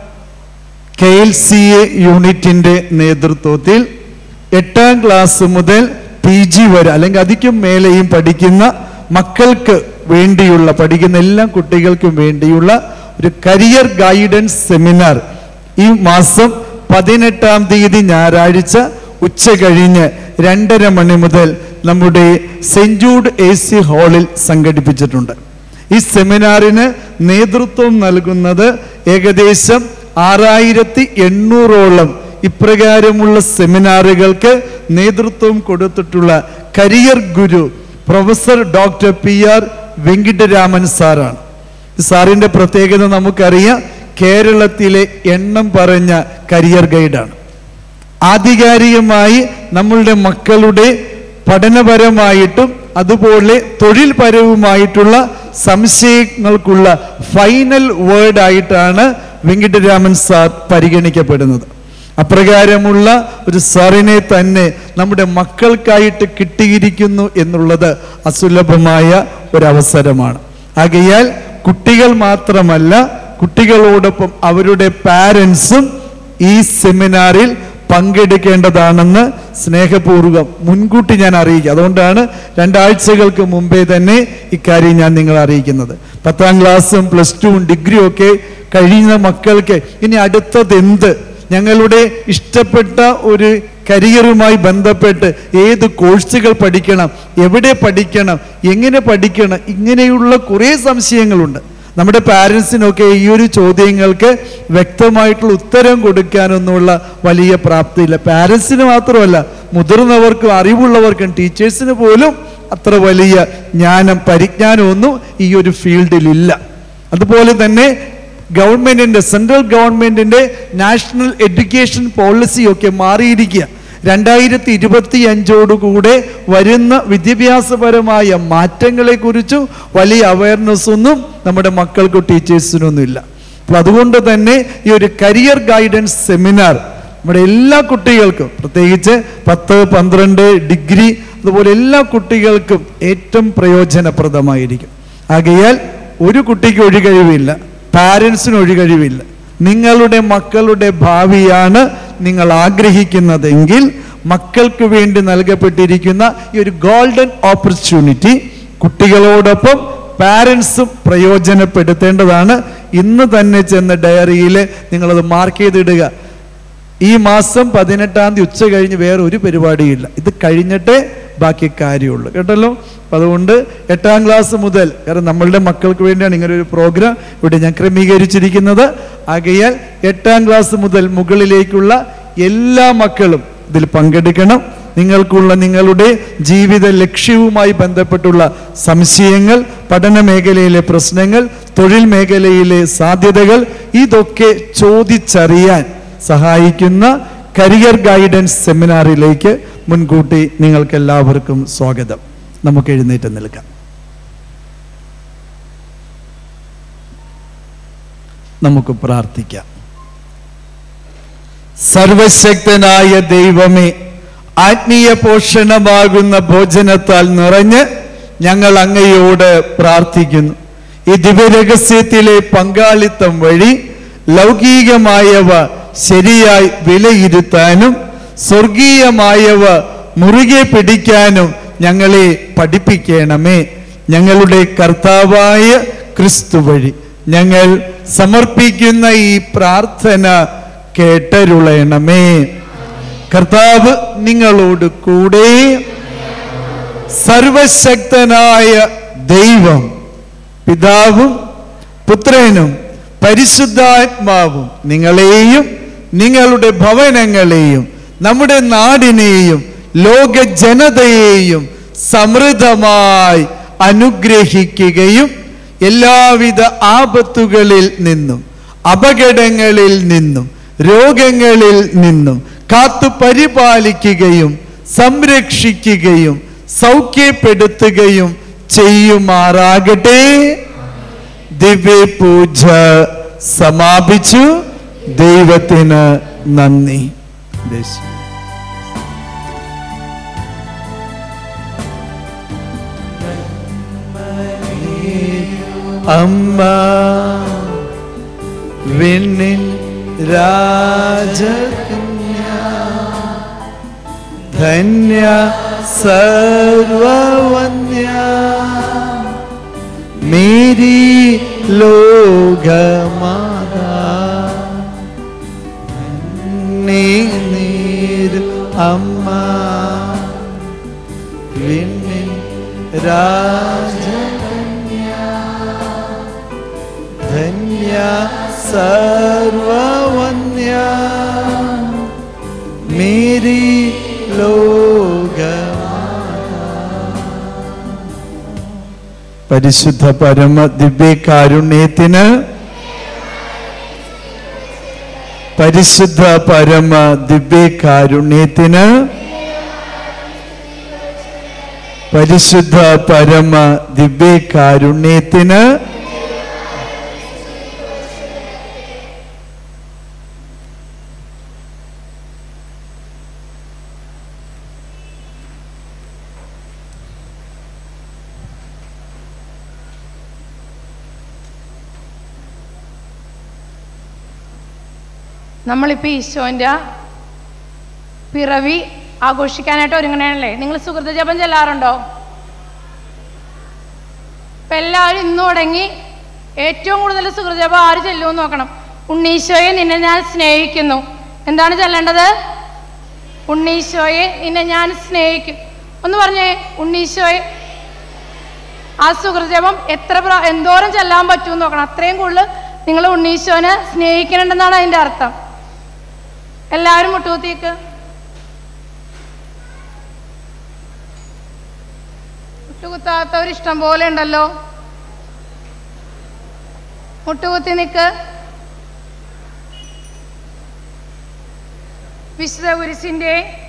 KLCA യൂണിറ്റിൻ്റെ നേതൃത്വത്തിൽ 8-ാം ക്ലാസ് മുതൽ PG വരെ അല്ലെങ്കിൽ അതിക്കും മേലെയും പഠിക്കുന്ന മക്കൾക്ക് വേണ്ടിയുള്ള, പഠിക്കുന്ന എല്ലാ കുട്ടികൾക്കും വേണ്ടിയുള്ള ഒരു കരിയർ ഗൈഡൻസ് സെമിനാർ ഈ മാസം 18-ാം തീയതി ഞായറാഴ്ച ഉച്ച കഴിഞ്ഞ് 2:30 മണി മുതൽ നമ്മുടെ സെന്റ് ജൂഡ് AC ഹാളിൽ സംഘടിപ്പിച്ചിട്ടുണ്ട്. ഈ സെമിനാറിന് നേതൃത്വം നൽകുന്നത് ഏകദേശം 6800ഓളം ഇപ്രകാരമുള്ള സെമിനാറുകൾക്ക് നേതൃത്വം കൊടുത്തിട്ടുള്ള career guru professor doctor PR Venkitaraman സാറാണ്. സാറിൻ്റെ പ്രത്യേകത നമുക്കറിയാം, കേരളത്തിലെ എണ്ണം പറഞ്ഞ കരിയർ ഗൈഡാണ്. ആധികാരികമായി നമ്മളുടെ മക്കളുടെ പഠനപരമായിട്ടും അതുപോലെ തൊഴിൽപരവുമായിട്ടുള്ള സംശയങ്ങൾക്കുള്ള ഫൈനൽ വേർഡായിട്ടാണ് വെങ്കിട്ടരാമൻ സാർ പരിഗണിക്കപ്പെടുന്നത്. അപ്രകാരമുള്ള ഒരു സാറിനെ തന്നെ നമ്മുടെ മക്കൾക്കായിട്ട് കിട്ടിയിരിക്കുന്നു എന്നുള്ളത് അസുലഭമായ ഒരവസരമാണ്. ആകയാൽ കുട്ടികൾ മാത്രമല്ല, കുട്ടികളോടൊപ്പം അവരുടെ പാരൻസും ഈ സെമിനാറിൽ പങ്കെടുക്കേണ്ടതാണെന്ന് സ്നേഹപൂർവ്വം മുൻകൂട്ടി ഞാൻ അറിയിക്കുക. അതുകൊണ്ടാണ് 2 ആഴ്ചകൾക്ക് മുമ്പേ തന്നെ ഇക്കാര്യം ഞാൻ നിങ്ങളെ അറിയിക്കുന്നത്. 10ാം ക്ലാസ്സും +2 ഡിഗ്രിയും ഒക്കെ കഴിയുന്ന മക്കൾക്ക് ഇനി അടുത്തത് എന്ത്, ഞങ്ങളുടെ ഇഷ്ടപ്പെട്ട ഒരു കരിയറുമായി ബന്ധപ്പെട്ട് ഏത് കോഴ്സുകൾ പഠിക്കണം, എവിടെ പഠിക്കണം, എങ്ങനെ പഠിക്കണം, ഇങ്ങനെയുള്ള കുറേ സംശയങ്ങളുണ്ട്. നമ്മുടെ പാരൻസിനൊക്കെ ഈ ഒരു ചോദ്യങ്ങൾക്ക് വ്യക്തമായിട്ടുള്ള ഉത്തരം കൊടുക്കാനൊന്നുമുള്ള വലിയ പ്രാപ്തിയില്ല. പാരൻസിന് മാത്രമല്ല, മുതിർന്നവർക്കും അറിവുള്ളവർക്കും ടീച്ചേഴ്സിന് പോലും അത്ര വലിയ പരിജ്ഞാനമൊന്നും ഈ ഒരു ഫീൽഡിലില്ല. അതുപോലെ തന്നെ സെൻട്രൽ ഗവൺമെന്റിന്റെ നാഷണൽ എഡ്യൂക്കേഷൻ പോളിസിയൊക്കെ മാറിയിരിക്കുക. 2025 വരുന്ന വിദ്യാഭ്യാസപരമായ മാറ്റങ്ങളെ കുറിച്ചും വലിയ അവയർനെസ് ഒന്നും നമ്മുടെ മക്കൾക്കും ടീച്ചേഴ്സിനൊന്നും ഇല്ല. അപ്പൊ അതുകൊണ്ട് തന്നെ ഈ ഒരു കരിയർ ഗൈഡൻസ് സെമിനാർ നമ്മുടെ എല്ലാ കുട്ടികൾക്കും, പ്രത്യേകിച്ച് 10, 12 ഡിഗ്രി അതുപോലെ എല്ലാ കുട്ടികൾക്കും ഏറ്റവും പ്രയോജനപ്രദമായിരിക്കും. ആകയാൽ ഒരു കുട്ടിക്ക് ഒഴികഴിവില്ല, പാരൻസിന് ഒഴികഴിവില്ല. നിങ്ങളുടെ മക്കളുടെ ഭാവിയാണ് നിങ്ങൾ ആഗ്രഹിക്കുന്നതെങ്കിൽ മക്കൾക്ക് വേണ്ടി നൽകപ്പെട്ടിരിക്കുന്ന ഈ ഒരു ഗോൾഡൻ ഓപ്പർച്യൂണിറ്റി കുട്ടികളോടൊപ്പം പാരൻസും പ്രയോജനപ്പെടുത്തേണ്ടതാണ്. ഇന്ന് തന്നെ ചെന്ന് ഡയറിയിൽ നിങ്ങളത് മാർക്ക് ചെയ്തിടുക. ഈ മാസം 18-ാം തീയതി ഉച്ച കഴിഞ്ഞ് വേറെ ഒരു പരിപാടിയില്ല. ഇത് കഴിഞ്ഞിട്ടേ ബാക്കി കാര്യമുള്ളൂ, കേട്ടല്ലോ. അപ്പം അതുകൊണ്ട് 8ാം ക്ലാസ് മുതൽ, കാരണം നമ്മളുടെ മക്കൾക്ക് വേണ്ടിയാണ് ഇങ്ങനെ ഒരു പ്രോഗ്രാം ഇവിടെ ഞാൻ ക്രമീകരിച്ചിരിക്കുന്നത്. ആകയാൽ 8ാം ക്ലാസ് മുതൽ മുകളിലേക്കുള്ള എല്ലാ മക്കളും ഇതിൽ പങ്കെടുക്കണം. നിങ്ങളുടെ ജീവിത ലക്ഷ്യവുമായി ബന്ധപ്പെട്ടുള്ള സംശയങ്ങൾ, പഠന മേഖലയിലെ പ്രശ്നങ്ങൾ, തൊഴിൽ മേഖലയിലെ സാധ്യതകൾ, ഇതൊക്കെ ചോദിച്ചറിയാൻ സഹായിക്കുന്ന കരിയർ ഗൈഡൻസ് സെമിനാറിലേക്ക് മുൻകൂട്ടി നിങ്ങൾക്ക് എല്ലാവർക്കും സ്വാഗതം. നമുക്ക് എഴുന്നേറ്റ് നിൽക്കാം. നമുക്ക് പ്രാർത്ഥിക്കാം. സർവശക്തനായ ദൈവമേ, ആത്മീയ പോഷണമാകുന്ന ഭോജനത്താൽ നിറഞ്ഞ് ഞങ്ങൾ അങ്ങയോട് പ്രാർത്ഥിക്കുന്നു. ഈ ദിവ്യരഹസ്യത്തിലെ പങ്കാളിത്തം വഴി ലൗകികമായവ ശരിയായി വിലയിരുത്താനും സ്വർഗീയമായവ മുറുകെ പിടിക്കാനും ഞങ്ങളെ പഠിപ്പിക്കണമേ. ഞങ്ങളുടെ കർത്താവായ ക്രിസ്തു വഴി ഞങ്ങൾ സമർപ്പിക്കുന്ന ഈ പ്രാർത്ഥന കേട്ടരുളണമേ. കർത്താവ് നിങ്ങളോട് കൂടെ. സർവശക്തനായ ദൈവം പിതാവും പുത്രനും പരിശുദ്ധാത്മാവും നിങ്ങളെയും നിങ്ങളുടെ ഭവനങ്ങളെയും നമ്മുടെ നാടിനെയും ലോക ജനതയെയും സമൃദ്ധമായി അനുഗ്രഹിക്കുകയും എല്ലാവിധ ആപത്തുകളിൽ നിന്നും അപകടങ്ങളിൽ നിന്നും രോഗങ്ങളിൽ നിന്നും കാത്തു പരിപാലിക്കുകയും സംരക്ഷിക്കുകയും സൗഖ്യപ്പെടുത്തുകയും ചെയ്യുമാറാകട്ടെ. ദിവ്യപൂജ സമാപിച്ചു. ദൈവത്തിന് നന്ദി. അമ്മ വിണ്ണിൻ രാജകന്യ ധന്യ സർവവന്യ മേരി ലോകമാതാ നീരു അമ്മ വിണ്ണിൻ രാജകന്യ ധന്യ സർവവന്യ മേരി ലോകമാതാ. പരിശുദ്ധ പരമ ദിവ്യകാരുണ്യത്തിന്, പരിശുദ്ധ പരമ ദിവ്യകാരുണ്യത്തിന് പരിശുദ്ധ പരമ ദിവ്യകാരുണ്യത്തിന് നമ്മളിപ്പോൾ ഈശോൻ്റെ പിറവി ആഘോഷിക്കാനായിട്ട് ഒരുങ്ങണല്ലേ? നിങ്ങൾ സുഹൃത ജപം ചെല്ലാറുണ്ടോ? ഇപ്പം എല്ലാവരും ഇന്ന് തുടങ്ങി ഏറ്റവും കൂടുതൽ സുഹൃത ജപം ആര് ചെല്ലുമെന്ന് നോക്കണം. ഉണ്ണീശോയെ നിന്നെ ഞാൻ സ്നേഹിക്കുന്നു. എന്താണ് ചെല്ലേണ്ടത്? ഉണ്ണീശോയെ നിന്നെ ഞാൻ സ്നേഹിക്കും. ഒന്ന് പറഞ്ഞേ, ഉണ്ണീശോയെ. ആ സുഹൃത ജപം എന്തോരം ചെല്ലാൻ പറ്റുമെന്ന് നോക്കണം. അത്രയും കൂടുതൽ നിങ്ങൾ ഉണ്ണീശോനെ സ്നേഹിക്കണമെന്നാണ് അതിൻ്റെ അർത്ഥം. എല്ലാവരും മുട്ടുകുത്തിക്ക്. മുട്ടുകുത്താത്തവർ ഇഷ്ടം പോലെ ഉണ്ടല്ലോ. മുട്ടുകുത്തി നിൽക്ക്. വിശുദ്ധ കുരിശിൻ്റെ